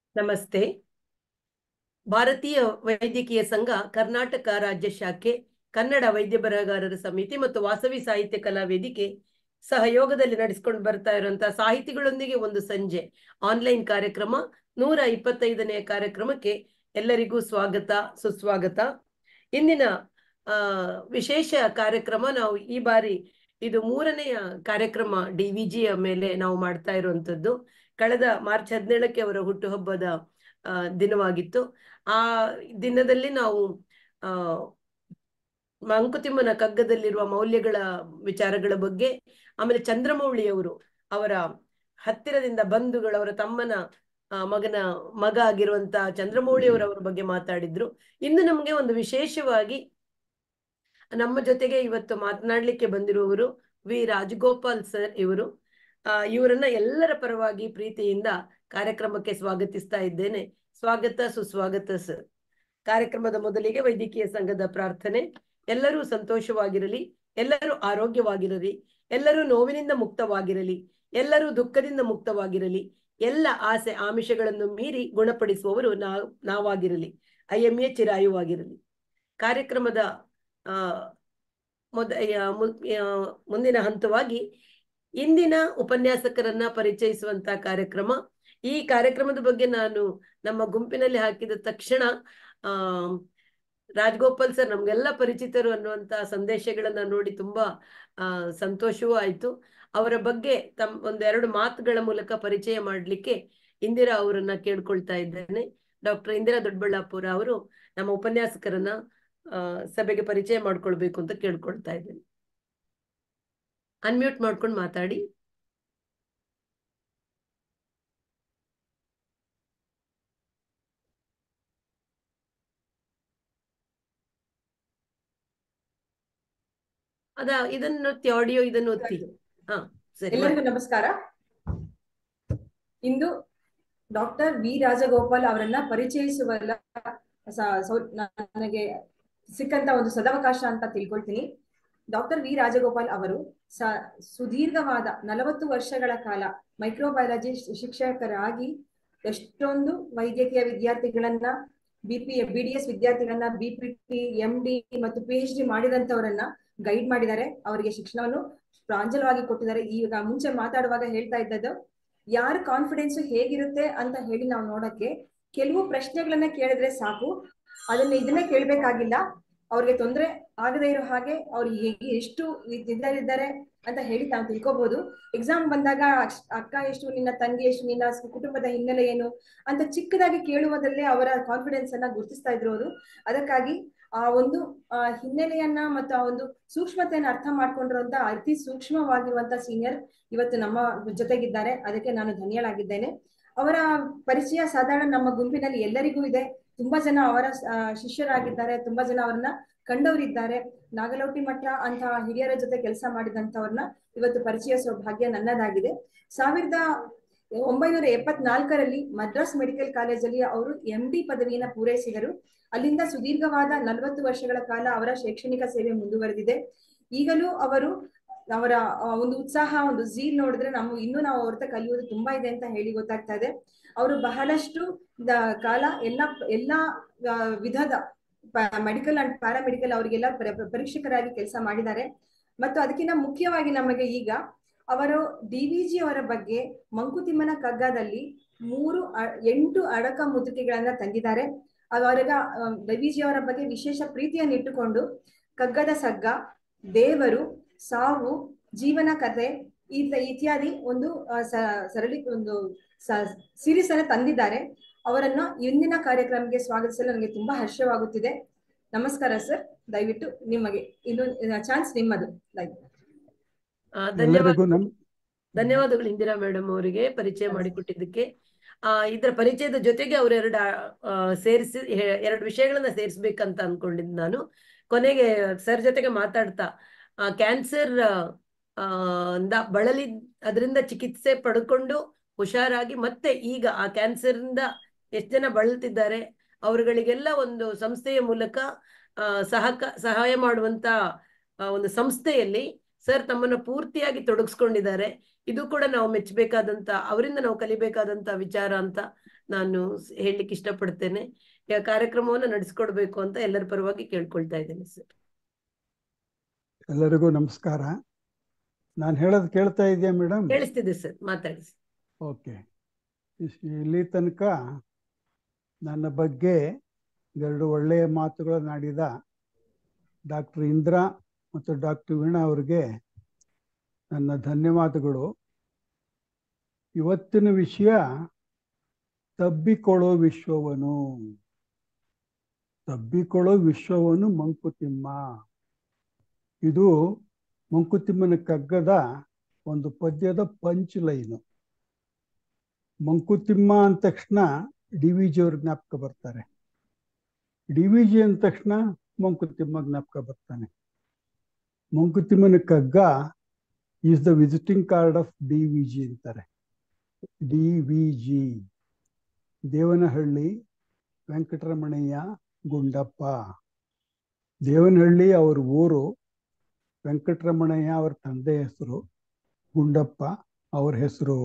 ನಮಸ್ತೆ. ಭಾರತೀಯ ವೈದ್ಯಕೀಯ ಸಂಘ ಕರ್ನಾಟಕ ರಾಜ್ಯ ಶಾಖೆ, ಕನ್ನಡ ವೈದ್ಯ ಬರಹಗಾರರ ಸಮಿತಿ ಮತ್ತು ವಾಸವಿ ಸಾಹಿತ್ಯ ಕಲಾ ವೇದಿಕೆ ಸಹಯೋಗದಲ್ಲಿ ನಡೆಸಿಕೊಂಡು ಬರ್ತಾ ಇರುವಂತಹ ಸಾಹಿತಿಗಳೊಂದಿಗೆ ಒಂದು ಸಂಜೆ ಆನ್ಲೈನ್ ಕಾರ್ಯಕ್ರಮ 125ನೇ ಕಾರ್ಯಕ್ರಮಕ್ಕೆ ಎಲ್ಲರಿಗೂ ಸ್ವಾಗತ, ಸುಸ್ವಾಗತ. ಇಂದಿನ ವಿಶೇಷ ಕಾರ್ಯಕ್ರಮ ನಾವು ಈ ಬಾರಿ ಇದು 3ನೆಯ ಕಾರ್ಯಕ್ರಮ DVGಯ ಮೇಲೆ ನಾವು ಮಾಡ್ತಾ ಇರುವಂತದ್ದು. ಕಳೆದ ಮಾರ್ಚ್ 17ಕ್ಕೆ ಅವರ ಹುಟ್ಟುಹಬ್ಬದ ದಿನವಾಗಿತ್ತು. ಆ ದಿನದಲ್ಲಿ ನಾವು ಮಂಕುತಿಮ್ಮನ ಕಗ್ಗದಲ್ಲಿರುವ ಮೌಲ್ಯಗಳ ವಿಚಾರಗಳ ಬಗ್ಗೆ, ಆಮೇಲೆ ಚಂದ್ರಮೌಳಿಯವರು ಅವರ ಹತ್ತಿರದಿಂದ ಬಂಧುಗಳವರ ತಮ್ಮನ ಮಗ ಆಗಿರುವಂತಹ ಚಂದ್ರಮೌಳಿಯವರವರ ಬಗ್ಗೆ ಮಾತಾಡಿದ್ರು. ಇನ್ನು ನಮಗೆ ಒಂದು ವಿಶೇಷವಾಗಿ ನಮ್ಮ ಜೊತೆಗೆ ಇವತ್ತು ಮಾತನಾಡ್ಲಿಕ್ಕೆ ಬಂದಿರುವವರು ವಿ ರಾಜಗೋಪಾಲ್ ಸರ್. ಇವರನ್ನ ಎಲ್ಲರ ಪರವಾಗಿ ಪ್ರೀತಿಯಿಂದ ಕಾರ್ಯಕ್ರಮಕ್ಕೆ ಸ್ವಾಗತಿಸ್ತಾ ಇದ್ದೇನೆ. ಸ್ವಾಗತ, ಸುಸ್ವಾಗತ ಸರ್. ಕಾರ್ಯಕ್ರಮದ ಮೊದಲಿಗೆ ವೈದ್ಯಕೀಯ ಸಂಘದ ಪ್ರಾರ್ಥನೆ. ಎಲ್ಲರೂ ಸಂತೋಷವಾಗಿರಲಿ, ಎಲ್ಲರೂ ಆರೋಗ್ಯವಾಗಿರಲಿ, ಎಲ್ಲರೂ ನೋವಿನಿಂದ ಮುಕ್ತವಾಗಿರಲಿ, ಎಲ್ಲರೂ ದುಃಖದಿಂದ ಮುಕ್ತವಾಗಿರಲಿ, ಎಲ್ಲ ಆಸೆ ಆಮಿಷಗಳನ್ನು ಮೀರಿ ಗುಣಪಡಿಸುವವರು ನಾವಾಗಿರಲಿ, IMA ಚಿರಾಯುವಾಗಿರಲಿ. ಕಾರ್ಯಕ್ರಮದ ಮುಂದಿನ ಹಂತವಾಗಿ ಇಂದಿನ ಉಪನ್ಯಾಸಕರನ್ನ ಪರಿಚಯಿಸುವಂತಹ ಕಾರ್ಯಕ್ರಮ. ಈ ಕಾರ್ಯಕ್ರಮದ ಬಗ್ಗೆ ನಾನು ನಮ್ಮ ಗುಂಪಿನಲ್ಲಿ ಹಾಕಿದ ತಕ್ಷಣ ರಾಜಗೋಪಾಲ್ ಸರ್ ನಮ್ಗೆಲ್ಲ ಪರಿಚಿತರು ಅನ್ನುವಂತಹ ಸಂದೇಶಗಳನ್ನ ನೋಡಿ ತುಂಬಾ ಸಂತೋಷವೂ ಆಯ್ತು. ಅವರ ಬಗ್ಗೆ ಒಂದೆರಡು ಮಾತುಗಳ ಮೂಲಕ ಪರಿಚಯ ಮಾಡಲಿಕ್ಕೆ ಇಂದಿರಾ ಅವರನ್ನ ಕೇಳ್ಕೊಳ್ತಾ ಇದ್ದೇನೆ. ಡಾಕ್ಟರ್ ಇಂದಿರಾ ದೊಡ್ಡಬಳ್ಳಾಪುರ ಅವರು ನಮ್ಮ ಉಪನ್ಯಾಸಕರನ್ನ ಸಭೆಗೆ ಪರಿಚಯ ಮಾಡ್ಕೊಳ್ಬೇಕು ಅಂತ ಕೇಳ್ಕೊಳ್ತಾ ಇದ್ದೇನೆ. ಅನ್ಮ್ಯೂಟ್ ಮಾಡ್ಕೊಂಡು ಮಾತಾಡಿ. ಇದನ್ನು ಒತ್ತಿ, ಆಡಿಯೋ ಇದನ್ನು ಒತ್ತಿ. ಸರಿ. ಎಲ್ಲರಿಗೂ ನಮಸ್ಕಾರ. ಇಂದು ಡಾಕ್ಟರ್ ವಿ ರಾಜಗೋಪಾಲ್ ಅವರನ್ನ ಪರಿಚಯಿಸುವಲ್ಲ ನನಗೆ ಸಿಕ್ಕಂತ ಒಂದು ಸದಾವಕಾಶ ಅಂತ ತಿಳ್ಕೊಳ್ತೀನಿ. ಡಾಕ್ಟರ್ ವಿ ರಾಜಗೋಪಾಲ್ ಅವರು ಸುದೀರ್ಘವಾದ 40 ವರ್ಷಗಳ ಕಾಲ ಮೈಕ್ರೋಬಯಾಲಜಿ ಶಿಕ್ಷಕರಾಗಿ ಎಷ್ಟೊಂದು ವೈದ್ಯಕೀಯ ವಿದ್ಯಾರ್ಥಿಗಳನ್ನ, BDS ವಿದ್ಯಾರ್ಥಿಗಳನ್ನ, BPT, MD ಮತ್ತು PhD ಮಾಡಿದಂತವರನ್ನ ಗೈಡ್ ಮಾಡಿದ್ದಾರೆ. ಅವರಿಗೆ ಶಿಕ್ಷಣವನ್ನು ಪ್ರಾಂಜಲವಾಗಿ ಕೊಟ್ಟಿದ್ದಾರೆ. ಈಗ ಮುಂಚೆ ಮಾತಾಡುವಾಗ ಹೇಳ್ತಾ ಇದ್ದದ್ದು, ಯಾರ ಕಾನ್ಫಿಡೆನ್ಸ್ ಹೇಗಿರುತ್ತೆ ಅಂತ ಹೇಳಿ ನಾವು ನೋಡಕ್ಕೆ ಕೆಲವು ಪ್ರಶ್ನೆಗಳನ್ನ ಕೇಳಿದ್ರೆ ಸಾಕು, ಇದನ್ನೇ ಕೇಳ್ಬೇಕಾಗಿಲ್ಲ. ಅವ್ರಿಗೆ ತೊಂದರೆ ಆಗದೆ ಇರೋ ಹಾಗೆ ಅವ್ರು ಎಷ್ಟು ಇದ್ದಾರೆ ಅಂತ ಹೇಳಿ ತಾವು ತಿಳ್ಕೊಬಹುದು. ಎಕ್ಸಾಮ್ ಬಂದಾಗ ಅಕ್ಕ ಎಷ್ಟು, ನಿನ್ನ ತಂಗಿ ಎಷ್ಟು, ನಿನ್ನ ಕುಟುಂಬದ ಹಿನ್ನೆಲೆ ಏನು ಅಂತ ಚಿಕ್ಕದಾಗಿ ಕೇಳುವುದಲ್ಲೇ ಅವರ ಕಾನ್ಫಿಡೆನ್ಸ್ ಅನ್ನ ಗುರುತಿಸ್ತಾ ಇದ್ರು ಅವರು. ಅದಕ್ಕಾಗಿ ಆ ಒಂದು ಹಿನ್ನೆಲೆಯನ್ನ ಮತ್ತು ಆ ಒಂದು ಸೂಕ್ಷ್ಮತೆಯನ್ನ ಅರ್ಥ ಮಾಡ್ಕೊಂಡಿರುವಂತ ಅತಿ ಸೂಕ್ಷ್ಮವಾಗಿರುವಂತ ಸೀನಿಯರ್ ಇವತ್ತು ನಮ್ಮ ಜೊತೆಗಿದ್ದಾರೆ. ಅದಕ್ಕೆ ನಾನು ಧನ್ಯಳಾಗಿದ್ದೇನೆ. ಅವರ ಪರಿಚಯ ಸಾಧಾರಣ ನಮ್ಮ ಗುಂಪಿನಲ್ಲಿ ಎಲ್ಲರಿಗೂ ಇದೆ. ತುಂಬಾ ಜನ ಅವರ ಶಿಷ್ಯರಾಗಿದ್ದಾರೆ, ತುಂಬಾ ಜನ ಅವರನ್ನ ಕಂಡವರಿದ್ದಾರೆ. ನಾಗಲೋಟಿ ಮಠ ಅಂತ ಹಿರಿಯರ ಜೊತೆ ಕೆಲಸ ಮಾಡಿದಂತವ್ರನ್ನ ಇವತ್ತು ಪರಿಚಯಿಸುವ ಭಾಗ್ಯ ನನ್ನದಾಗಿದೆ. 1974ರಲ್ಲಿ ಮದ್ರಾಸ್ ಮೆಡಿಕಲ್ ಕಾಲೇಜಲ್ಲಿ ಅವರು MD ಪದವಿಯನ್ನ ಪೂರೈಸಿದರು. ಅಲ್ಲಿಂದ ಸುದೀರ್ಘವಾದ 40 ವರ್ಷಗಳ ಕಾಲ ಅವರ ಶೈಕ್ಷಣಿಕ ಸೇವೆ ಮುಂದುವರೆದಿದೆ. ಈಗಲೂ ಅವರ ಒಂದು ಉತ್ಸಾಹ, ಒಂದು ಝೀಲ್ ನೋಡಿದ್ರೆ ಇನ್ನೂ ನಾವು ಅವ್ರ ಕಲಿಯೋದು ತುಂಬಾ ಇದೆ ಅಂತ ಹೇಳಿ ಗೊತ್ತಾಗ್ತಾ ಇದೆ. ಅವರು ಬಹಳಷ್ಟು ಕಾಲ ಎಲ್ಲಾ ವಿಧದ ಮೆಡಿಕಲ್ ಅಂಡ್ ಪ್ಯಾರಾಮೆಡಿಕಲ್ ಅವರಿಗೆಲ್ಲ ಪರೀಕ್ಷಕರಾಗಿ ಕೆಲಸ ಮಾಡಿದ್ದಾರೆ. ಮತ್ತು ಅದಕ್ಕಿಂತ ಮುಖ್ಯವಾಗಿ ನಮಗೆ ಈಗ ಅವರು DVG ಅವರ ಬಗ್ಗೆ ಮಂಕುತಿಮ್ಮನ ಕಗ್ಗದಲ್ಲಿ 8 ಅಡಕ ಮುದ್ರಿಕೆಗಳನ್ನ ತಂದಿದ್ದಾರೆ. ಅವರಿಗೆ DVG ಅವರ ಬಗ್ಗೆ ವಿಶೇಷ ಪ್ರೀತಿಯನ್ನು ಇಟ್ಟುಕೊಂಡು ಕಗ್ಗದ ಸಗ್ಗ, ದೇವರು, ಸಾವು, ಜೀವನ ಕಥೆ ಇತ್ಯಾದಿ ಒಂದು ಸೀರೀಸ್ ಅನ್ನ ತಂದಿದ್ದಾರೆ. ಅವರನ್ನ ಇಂದಿನ ಕಾರ್ಯಕ್ರಮಕ್ಕೆ ಸ್ವಾಗತಿಸಲು ನನಗೆ ತುಂಬಾ ಹರ್ಷವಾಗುತ್ತಿದೆ. ನಮಸ್ಕಾರ ಸರ್. ದಯವಿಟ್ಟು ನಿಮಗೆ ಇನ್ನೊಂದು ಚಾನ್ಸ್ ನಿಮ್ಮದು. ಧನ್ಯವಾದಗಳು ಇಂದಿರಾ ಮೇಡಮ್ ಅವರಿಗೆ ಪರಿಚಯ ಮಾಡಿಕೊಟ್ಟಿದ್ದಕ್ಕೆ. ಇದರ ಪರಿಚಯದ ಜೊತೆಗೆ ಅವರು ಎರಡು ವಿಷಯಗಳನ್ನ ಸೇರಿಸ್ಬೇಕಂತ ಅನ್ಕೊಂಡಿದ್ದು ನಾನು. ಕೊನೆಗೆ ಸರ್ ಜೊತೆಗೆ ಮಾತಾಡ್ತಾ ಕ್ಯಾನ್ಸರ್ ಬಳಲಿ ಅದರಿಂದ ಚಿಕಿತ್ಸೆ ಪಡ್ಕೊಂಡು ಹುಷಾರಾಗಿ ಮತ್ತೆ ಈಗ ಆ ಕ್ಯಾನ್ಸರ್ ಇಂದ ಎಷ್ಟು ಜನ ಬಳಲ್ತಿದ್ದಾರೆ ಅವರುಗಳಿಗೆಲ್ಲ ಒಂದು ಸಂಸ್ಥೆಯ ಮೂಲಕ ಸಹಾಯ ಮಾಡುವಂತ ಒಂದು ಸಂಸ್ಥೆಯಲ್ಲಿ ಸರ್ ತಮ್ಮನ್ನ ಪೂರ್ತಿಯಾಗಿ ತೊಡಗಿಸ್ಕೊಂಡಿದ್ದಾರೆ. ಇದು ಕೂಡ ನಾವು ಮೆಚ್ಚಬೇಕಾದಂತ, ಅವರಿಂದ ನಾವು ಕಲಿಬೇಕಾದಂತ ವಿಚಾರ ಅಂತ ನಾನು ಹೇಳಲಿಕ್ಕೆ ಇಷ್ಟಪಡ್ತೇನೆ. ಕಾರ್ಯಕ್ರಮವನ್ನು ನಡೆಸ್ಕೊಡ್ಬೇಕು ಅಂತ ಎಲ್ಲರ ಪರವಾಗಿ ಕೇಳ್ಕೊಳ್ತಾ ಇದ್ದೇನೆ ಸರ್. ಎಲ್ಲರಿಗೂ ನಮಸ್ಕಾರ. ನಾನು ಹೇಳೋದು ಕೇಳ್ತಾ ಇದೆಯಾ ಮೇಡಮ್? ಕೇಳಿಸ್ತಿದೆ ಸರ್, ಮಾತಾಡಿ. ಓಕೆ. ಇಲ್ಲಿ ತನಕ ನನ್ನ ಬಗ್ಗೆ ಎರಡು ಒಳ್ಳೆಯ ಮಾತುಗಳನ್ನಾಡಿದ ಡಾಕ್ಟರ್ ಇಂದ್ರಾ ಮತ್ತು ಡಾಕ್ಟರ್ ವೀಣಾ ಅವರಿಗೆ ನನ್ನ ಧನ್ಯವಾದಗಳು. ಇವತ್ತಿನ ವಿಷಯ ತಬ್ಬಿಕೊಳ್ಳೋ ವಿಶ್ವವನು ಮಂಕುತಿಮ್ಮ. ಇದು ಮಂಕುತಿಮ್ಮನ ಕಗ್ಗದ ಒಂದು ಪದ್ಯದ ಪಂಚ್ ಲೈನು. ಮಂಕುತಿಮ್ಮ ಅಂದ ತಕ್ಷಣ DVG ಅವ್ರ ಜ್ಞಾಪಕ ಬರ್ತಾರೆ, DVG ಅಂದ ತಕ್ಷಣ ಮಂಕುತಿಮ್ಮ ಜ್ಞಾಪಕ ಬರ್ತಾನೆ. ಮಂಕುತಿಮ್ಮನ Kagga is the visiting card of DVG ಅಂತಾರೆ. DVG ದೇವನಹಳ್ಳಿ ವೆಂಕಟರಮಣಯ್ಯ ಗುಂಡಪ್ಪ. ದೇವನಹಳ್ಳಿ ಅವ್ರ ಊರು, ವೆಂಕಟರಮಣಯ್ಯ ಅವರ ತಂದೆ ಹೆಸರು, ಗುಂಡಪ್ಪ ಅವ್ರ ಹೆಸರು.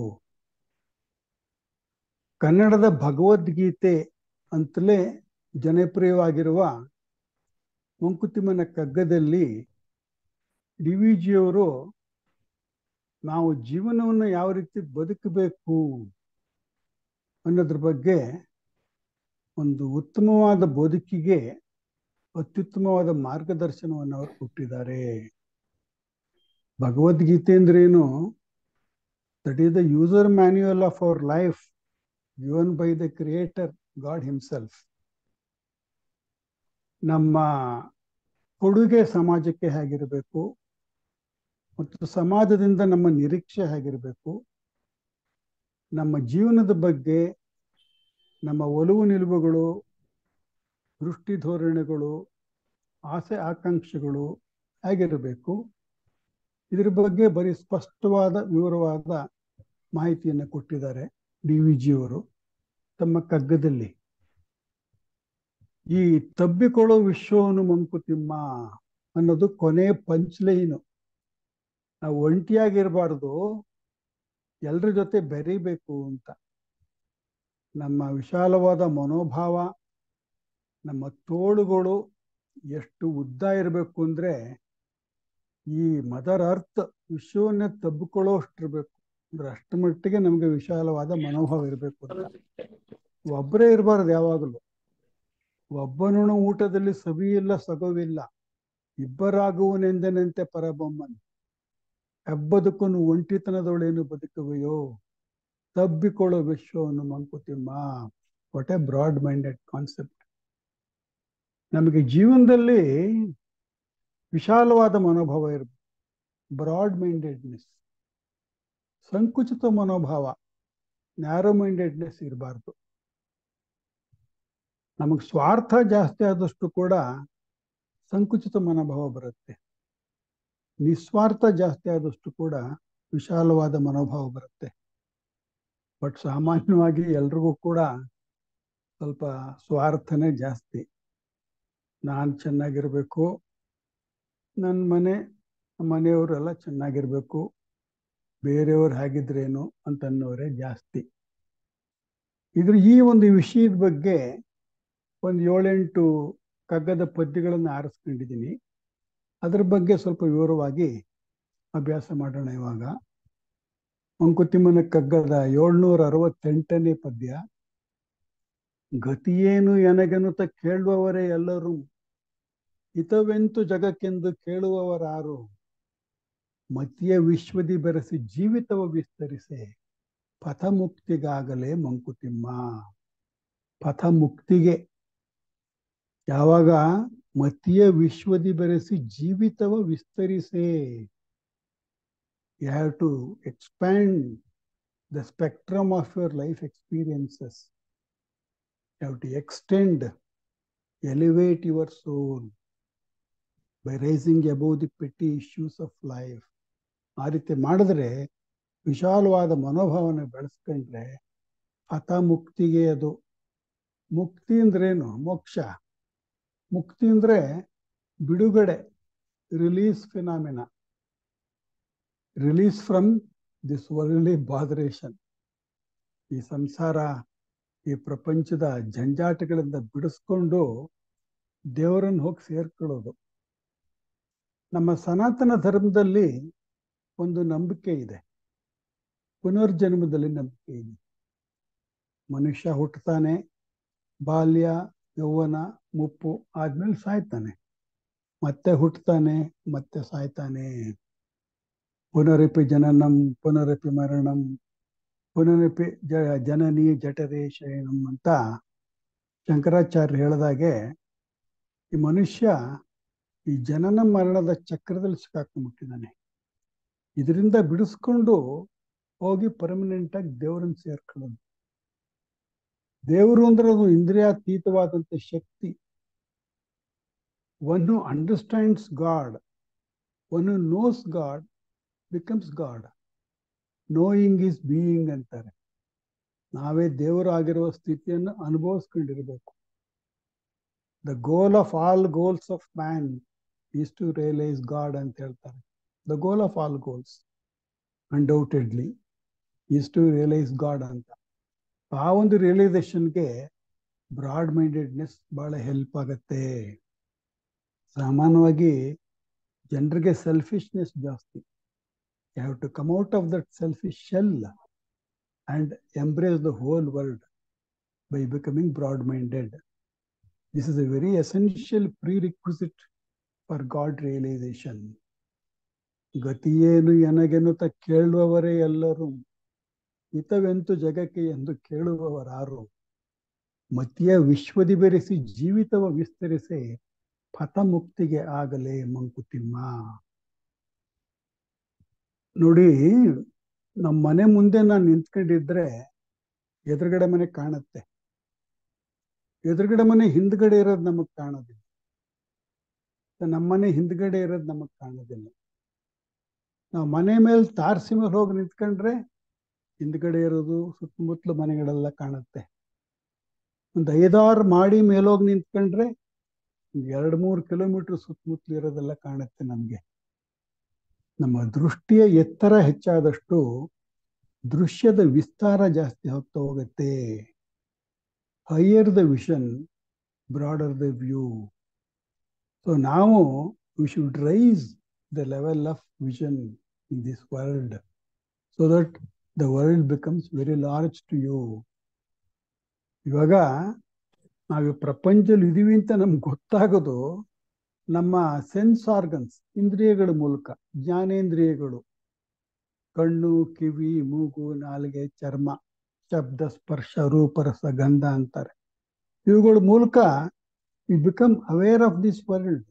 ಕನ್ನಡದ ಭಗವದ್ಗೀತೆ ಅಂತಲೇ ಜನಪ್ರಿಯವಾಗಿರುವ ಮಂಕುತಿಮ್ಮನ ಕಗ್ಗದಲ್ಲಿ DVG ಅವರು ನಾವು ಜೀವನವನ್ನು ಯಾವ ರೀತಿ ಬದುಕಬೇಕು ಅನ್ನೋದ್ರ ಬಗ್ಗೆ ಒಂದು ಉತ್ತಮವಾದ ಬದುಕಿಗೆ ಅತ್ಯುತ್ತಮವಾದ ಮಾರ್ಗದರ್ಶನವನ್ನು ಅವರು ಕೊಟ್ಟಿದ್ದಾರೆ. ಭಗವದ್ಗೀತೆ ಅಂದ್ರೇನು? That is the user manual of our life given by the creator God himself. ನಮ್ಮ ಕೊಡುಗೆ ಸಮಾಜಕ್ಕೆ ಹೇಗಿರಬೇಕು ಮತ್ತು ಸಮಾಜದಿಂದ ನಮ್ಮ ನಿರೀಕ್ಷೆ ಹೇಗಿರಬೇಕು, ನಮ್ಮ ಜೀವನದ ಬಗ್ಗೆ ನಮ್ಮ ಒಲವು ನಿಲುವುಗಳು, ದೃಷ್ಟಿ ಧೋರಣೆಗಳು, ಆಸೆ ಆಕಾಂಕ್ಷೆಗಳು ಹೇಗಿರಬೇಕು, ಇದ್ರ ಬಗ್ಗೆ ಬರೀ ಸ್ಪಷ್ಟವಾದ ವಿವರವಾದ ಮಾಹಿತಿಯನ್ನು ಕೊಟ್ಟಿದ್ದಾರೆ DVG ಅವರು ತಮ್ಮ ಕಗ್ಗದಲ್ಲಿ. ಈ ತಬ್ಬಿಕೊಳ್ಳೋ ವಿಶ್ವವನು ಮಂಕುತಿಮ್ಮ ಅನ್ನೋದು ಕೊನೆ ಪಂಚ್ಲೈನು. ನಾವು ಒಂಟಿಯಾಗಿರಬಾರ್ದು, ಎಲ್ರ ಜೊತೆ ಬೆರೀಬೇಕು ಅಂತ. ನಮ್ಮ ವಿಶಾಲವಾದ ಮನೋಭಾವ, ನಮ್ಮ ತೋಳುಗಳು ಎಷ್ಟು ಉದ್ದ ಇರಬೇಕು ಅಂದ್ರೆ ಈ ಮದರ್ ಅರ್ತ್ ವಿಶ್ವವನ್ನೇ ತಬ್ಬಿಕೊಳ್ಳೋ ಅಷ್ಟಿರ್ಬೇಕು. ಅಂದ್ರೆ ಅಷ್ಟು ಮಟ್ಟಿಗೆ ನಮ್ಗೆ ವಿಶಾಲವಾದ ಮನೋಭಾವ ಇರಬೇಕು ಅಂತ. ಒಬ್ಬರೇ ಇರಬಾರ್ದು ಯಾವಾಗಲೂ. ಒಬ್ಬನುಣ ಊಟದಲ್ಲಿ ಸವಿಯಿಲ್ಲ ಸಗವಿಲ್ಲ, ಇಬ್ಬರಾಗುವನೆಂದೆನಂತೆ ಪರಬೊಮ್ಮನ್, ಹೆಬ್ಬದುಕನು ಒಂಟಿತನದೊಳೇನು ಬದುಕುವೆಯೋ, ತಬ್ಬಿಕೊಳ್ಳೋ ವಿಶ್ವವನ್ನು Mankuthimma. What a broad minded concept. ನಮಗೆ ಜೀವನದಲ್ಲಿ ವಿಶಾಲವಾದ ಮನೋಭಾವ ಇರಬೇಕು, ಬ್ರಾಡ್ ಮೈಂಡೆಡ್ನೆಸ್. ಸಂಕುಚಿತ ಮನೋಭಾವ, ನ್ಯಾರೋ ಮೈಂಡೆಡ್ನೆಸ್ ಇರಬಾರ್ದು. ನಮಗೆ ಸ್ವಾರ್ಥ ಜಾಸ್ತಿ ಆದಷ್ಟು ಕೂಡ ಸಂಕುಚಿತ ಮನೋಭಾವ ಬರುತ್ತೆ. ನಿಸ್ವಾರ್ಥ ಜಾಸ್ತಿ ಆದಷ್ಟು ಕೂಡ ವಿಶಾಲವಾದ ಮನೋಭಾವ ಬರುತ್ತೆ. ಬಟ್ ಸಾಮಾನ್ಯವಾಗಿ ಎಲ್ರಿಗೂ ಕೂಡ ಸ್ವಲ್ಪ ಸ್ವಾರ್ಥನೇ ಜಾಸ್ತಿ. ನಾನು ಚೆನ್ನಾಗಿರ್ಬೇಕು, ನನ್ನ ಮನೆಯವರೆಲ್ಲ ಚೆನ್ನಾಗಿರ್ಬೇಕು, ಬೇರೆಯವ್ರು ಹೇಗಿದ್ರೇನು ಅಂತನ್ನೋರೇ ಜಾಸ್ತಿ. ಈ ಒಂದು ವಿಷಯದ ಬಗ್ಗೆ ಒಂದು 7-8 ಕಗ್ಗದ ಪದ್ಯಗಳನ್ನು ಆರಿಸ್ಕೊಂಡಿದ್ದೀನಿ. ಅದ್ರ ಬಗ್ಗೆ ಸ್ವಲ್ಪ ವಿವರವಾಗಿ ಅಭ್ಯಾಸ ಮಾಡೋಣ ಇವಾಗ. ಮಂಕುತಿಮ್ಮನ ಕಗ್ಗದ 768ನೇ ಪದ್ಯ. ಗತಿಯೇನು ಎನಗೆನುತ ಕೇಳುವವರೇ ಎಲ್ಲರೂ, ಹಿತವೆಂತು ಜಗಕ್ಕೆಂದು ಕೇಳುವವರಾರು, ಮತಿಯ ವಿಶ್ವದಿ ಬೆರೆಸಿ ಜೀವಿತವ ವಿಸ್ತರಿಸೆ, ಪಥಮುಕ್ತಿಗಾಗಲೇ ಮಂಕುತಿಮ್ಮ. ಪಥಮುಕ್ತಿಗೆ ಯಾವಾಗ ಮತಿಯ ವಿಶ್ವದಿ ಬೆರೆಸಿ ಜೀವಿತವ ವಿಸ್ತರಿಸೆ. You have to expand the spectrum of your life experiences. You have to extend, elevate your soul by rising above the petty issues of life. ಆ ರೀತಿ ಮಾಡಿದ್ರೆ, ವಿಶಾಲವಾದ ಮನೋಭಾವನೆ ಬೆಳೆಸ್ಕೊಂಡ್ರೆ ಹತ ಮುಕ್ತಿಗೆ ಅದು. ಮುಕ್ತಿ ಅಂದ್ರೇನು? ಮೋಕ್ಷ. ಮುಕ್ತಿ ಅಂದ್ರೆ ಬಿಡುಗಡೆ, release phenomena. Release from this worldly botheration. ಈ ಸಂಸಾರ, ಈ ಪ್ರಪಂಚದ ಜಂಜಾಟಗಳಿಂದ ಬಿಡಿಸ್ಕೊಂಡು ದೇವರನ್ನು ಹೋಗಿ ಸೇರ್ಕೊಳ್ಳೋದು. ನಮ್ಮ ಸನಾತನ ಧರ್ಮದಲ್ಲಿ ಒಂದು ನಂಬಿಕೆ ಇದೆ, ಪುನರ್ಜನ್ಮದಲ್ಲಿ ನಂಬಿಕೆ ಇದೆ. ಮನುಷ್ಯ ಹುಟ್ಟುತ್ತಾನೆ, ಬಾಲ್ಯ ಯೌವನ ಮುಪ್ಪು ಆದ್ಮೇಲೆ ಸಾಯ್ತಾನೆ, ಮತ್ತೆ ಹುಟ್ಟುತ್ತಾನೆ, ಮತ್ತೆ ಸಾಯ್ತಾನೆ. ಪುನರಪಿ ಜನನಂ ಪುನರಪಿ ಮರಣಂ ಪುನರಪಿ ಜನನಿ ಜಠರೇ ಶಯನಂ ಅಂತ ಶಂಕರಾಚಾರ್ಯ ಹೇಳಿದಾಗೆ, ಈ ಮನುಷ್ಯ ಈ ಜನನ ಮರಣದ ಚಕ್ರದಲ್ಲಿ ಸಿಕ್ಕಾಕೊಂಡ್ಬಿಟ್ಟಿದ್ದಾನೆ. ಇದರಿಂದ ಬಿಡಿಸ್ಕೊಂಡು ಹೋಗಿ ಪರ್ಮನೆಂಟ್ ಆಗಿ ದೇವರನ್ನು ಸೇರ್ಕೊಳ್ಳೋದು. ದೇವರು ಅಂದ್ರೆ ಅದು ಇಂದ್ರಿಯಾತೀತವಾದಂಥ ಶಕ್ತಿ. One who understands God, one who knows God becomes God. Knowing is being ಅಂತಾರೆ. ನಾವೇ ದೇವರು ಆಗಿರುವ ಸ್ಥಿತಿಯನ್ನು ಅನುಭವಿಸ್ಕೊಂಡಿರ್ಬೇಕು. The goal of all goals of man is to realise God ಅಂತ ಹೇಳ್ತಾರೆ. The goal of all goals undoubtedly is to realise God ಅಂತ. ಆ ಒಂದು ರಿಯಲೈಸೇಷನ್ಗೆ ಬ್ರಾಡ್ ಮೈಂಡೆಡ್ನೆಸ್ ಬಹಳ ಹೆಲ್ಪ್ ಆಗತ್ತೆ. ಸಾಮಾನ್ಯವಾಗಿ ಜನರಿಗೆ ಸೆಲ್ಫಿಶ್ನೆಸ್ ಜಾಸ್ತಿ. You have to come out of that selfish shell and embrace the whole world by becoming broad-minded. This is a very essential prerequisite for God realization. ಗತಿಯೇನು ಎನಗೆನ್ನುತ್ತ ಕೇಳುವವರೇ ಎಲ್ಲರೂ, ಹಿತವೆಂತು ಜಗಕ್ಕೆ ಎಂದು ಕೇಳುವವರಾರು. ಮತಿಯ ವಿಶ್ವದಿ ಬೆರೆಸಿ ಜೀವಿತವ ವಿಸ್ತರಿಸಿ ಪಥಮುಕ್ತಿಗೆ ಆಗಲೇ ಮಂಕುತಿಮ್ಮ. ನೋಡಿ, ನಮ್ಮ ಮನೆ ಮುಂದೆ ನಾನು ನಿಂತ್ಕೊಂಡಿದ್ರೆ ಎದುರುಗಡೆ ಮನೆ ಕಾಣುತ್ತೆ, ಎದುರುಗಡೆ ಮನೆ ಹಿಂದ್ಗಡೆ ಇರೋದು ನಮಗ್ ಕಾಣೋದಿಲ್ಲ, ನಮ್ಮನೆ ಹಿಂದ್ಗಡೆ ಇರೋದು ನಮಗ್ ಕಾಣೋದಿಲ್ಲ. ನಾವು ಮನೆ ಮೇಲೆ ತಾರಸಿ ಮೇಲೆ ಹೋಗಿ ನಿಂತ್ಕೊಂಡ್ರೆ ಹಿಂದ್ಗಡೆ ಇರೋದು ಸುತ್ತಮುತ್ತಲು ಮನೆಗಳೆಲ್ಲ ಕಾಣುತ್ತೆ. ಒಂದು 5-6 ಮಾಡಿ ಮೇಲೋಗಿ ನಿಂತ್ಕೊಂಡ್ರೆ 2-3 ಕಿಲೋಮೀಟರ್ ಸುತ್ತಮುತ್ತಲು ಇರೋದೆಲ್ಲ ಕಾಣುತ್ತೆ ನಮ್ಗೆ. ನಮ್ಮ ದೃಷ್ಟಿಯ ಎತ್ತರ ಹೆಚ್ಚಾದಷ್ಟು ದೃಶ್ಯದ ವಿಸ್ತಾರ ಜಾಸ್ತಿ ಹೋಗ್ತಾ ಹೋಗುತ್ತೆ. Higher the vision, broader the view. So ನಾವು we should raise the level of vision in this world so that the world becomes very large to you. ಇವಾಗ ನಾವು ಪ್ರಪಂಚದಲ್ಲಿ ಇದೀವಿ ಅಂತ ನಮ್ಗೆ ಗೊತ್ತಾಗೋದು ನಮ್ಮ ಸೆನ್ಸ್ ಆರ್ಗನ್ಸ್, ಇಂದ್ರಿಯಗಳ ಮೂಲಕ. ಜ್ಞಾನೇಂದ್ರಿಯಗಳು, ಕಣ್ಣು, ಕಿವಿ, ಮೂಗು, ನಾಲಿಗೆ, ಚರ್ಮ, ಶಬ್ದ, ಸ್ಪರ್ಶ, ರೂಪ, ರಸ, ಗಂಧ ಅಂತಾರೆ. ಇವುಗಳ ಮೂಲಕ we become aware of this world.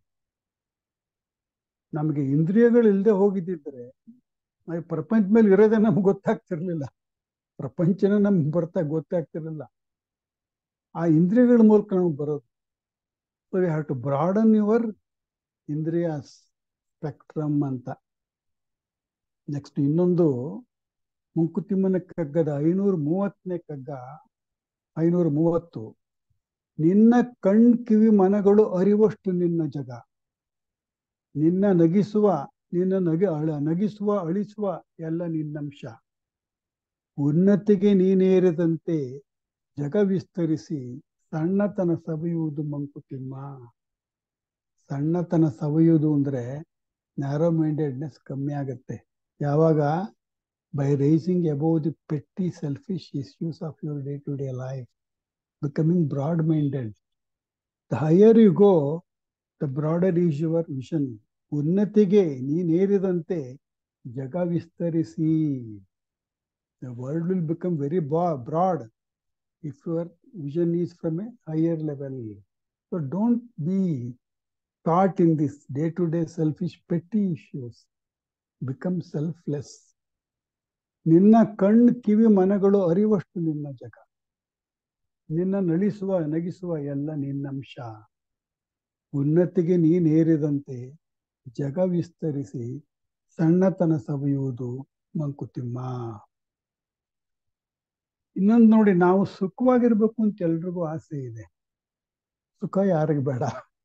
ನಮಗೆ ಇಂದ್ರಿಯಗಳು ಇಲ್ಲದೆ ಹೋಗಿದ್ದಿದ್ರೆ ನಾವು ಪ್ರಪಂಚ ಮೇಲೆ ಇರೋದೇ ನಮ್ಗೆ ಗೊತ್ತಾಗ್ತಿರ್ಲಿಲ್ಲ, ಪ್ರಪಂಚನ ನಮ್ಗೆ ಗೊತ್ತಾಗ್ತಿರ್ಲಿಲ್ಲ. ಆ ಇಂದ್ರಿಯಗಳ ಮೂಲಕ ನಮ್ಗೆ ಬರೋದು. So we have to broaden your ಇಂದ್ರಿಯ ಸ್ಪೆಕ್ಟ್ರಮ್ ಅಂತ. ನೆಕ್ಸ್ಟ್ ಇನ್ನೊಂದು, ಮಂಕುತಿಮ್ಮನ ಕಗ್ಗದ 530ನೇ ಕಗ್ಗ 530. ನಿನ್ನ ಕಣ್ ಕಿವಿ ಮನಗಳು ಅರಿವಷ್ಟು ನಿನ್ನ ಜಗ, ನಿನ್ನ ನಗಿಸುವ ನಗಿಸುವ ಅಳಿಸುವ ಎಲ್ಲ ನಿನ್ನಂಶ, ಉನ್ನತಿಗೆ ನೀನೇರಿದಂತೆ ಜಗ ವಿಸ್ತರಿಸಿ ಸಣ್ಣತನ ಸವಿಯುವುದು ಮಂಕುತಿಮ್ಮ. ಸಣ್ಣತನ ಸವಿಯುವುದು ಅಂದ್ರೆ ನ್ಯಾರೋ ಮೈಂಡೆಡ್ನೆಸ್ ಕಮ್ಮಿ ಆಗುತ್ತೆ. ಯಾವಾಗ? By rising above the petty selfish issues of your day to day life, becoming broad minded. The higher you go, the broader is your vision. ಉನ್ನತಿಗೆ ನೀನೇರಿದಂತೆ ಜಗ ವಿಸ್ತರಿಸಿ. The world will become very broad if your vision is from a higher level. So don't be caught in this day-to-day selfish petty issues. Become selfless. ನಿನ್ನ ಕಣ್ಣು ಕಿವಿ ಮನಗಳು ಅರಿವಷ್ಟು ನಿನ್ನ ಜಗ, ನಿನ್ನ ನಗಿಸುವ ಎಲ್ಲ ನಿನ್ನಂಶ. ಉನ್ನತಿಗೆ ನೀನೇರಿದಂತೆ ಜಗ ವಿಸ್ತರಿಸಿ ಸಣ್ಣತನ ಸವಿಯುವುದು ಮಂಕುತಿಮ್ಮ. ಇನ್ನೊಂದು ನೋಡಿ, ನಾವು ಸುಖವಾಗಿರ್ಬೇಕು ಅಂತ ಎಲ್ರಿಗೂ ಆಸೆ ಇದೆ. ಸುಖ ಯಾರಿಗೆ ಬೇಡ?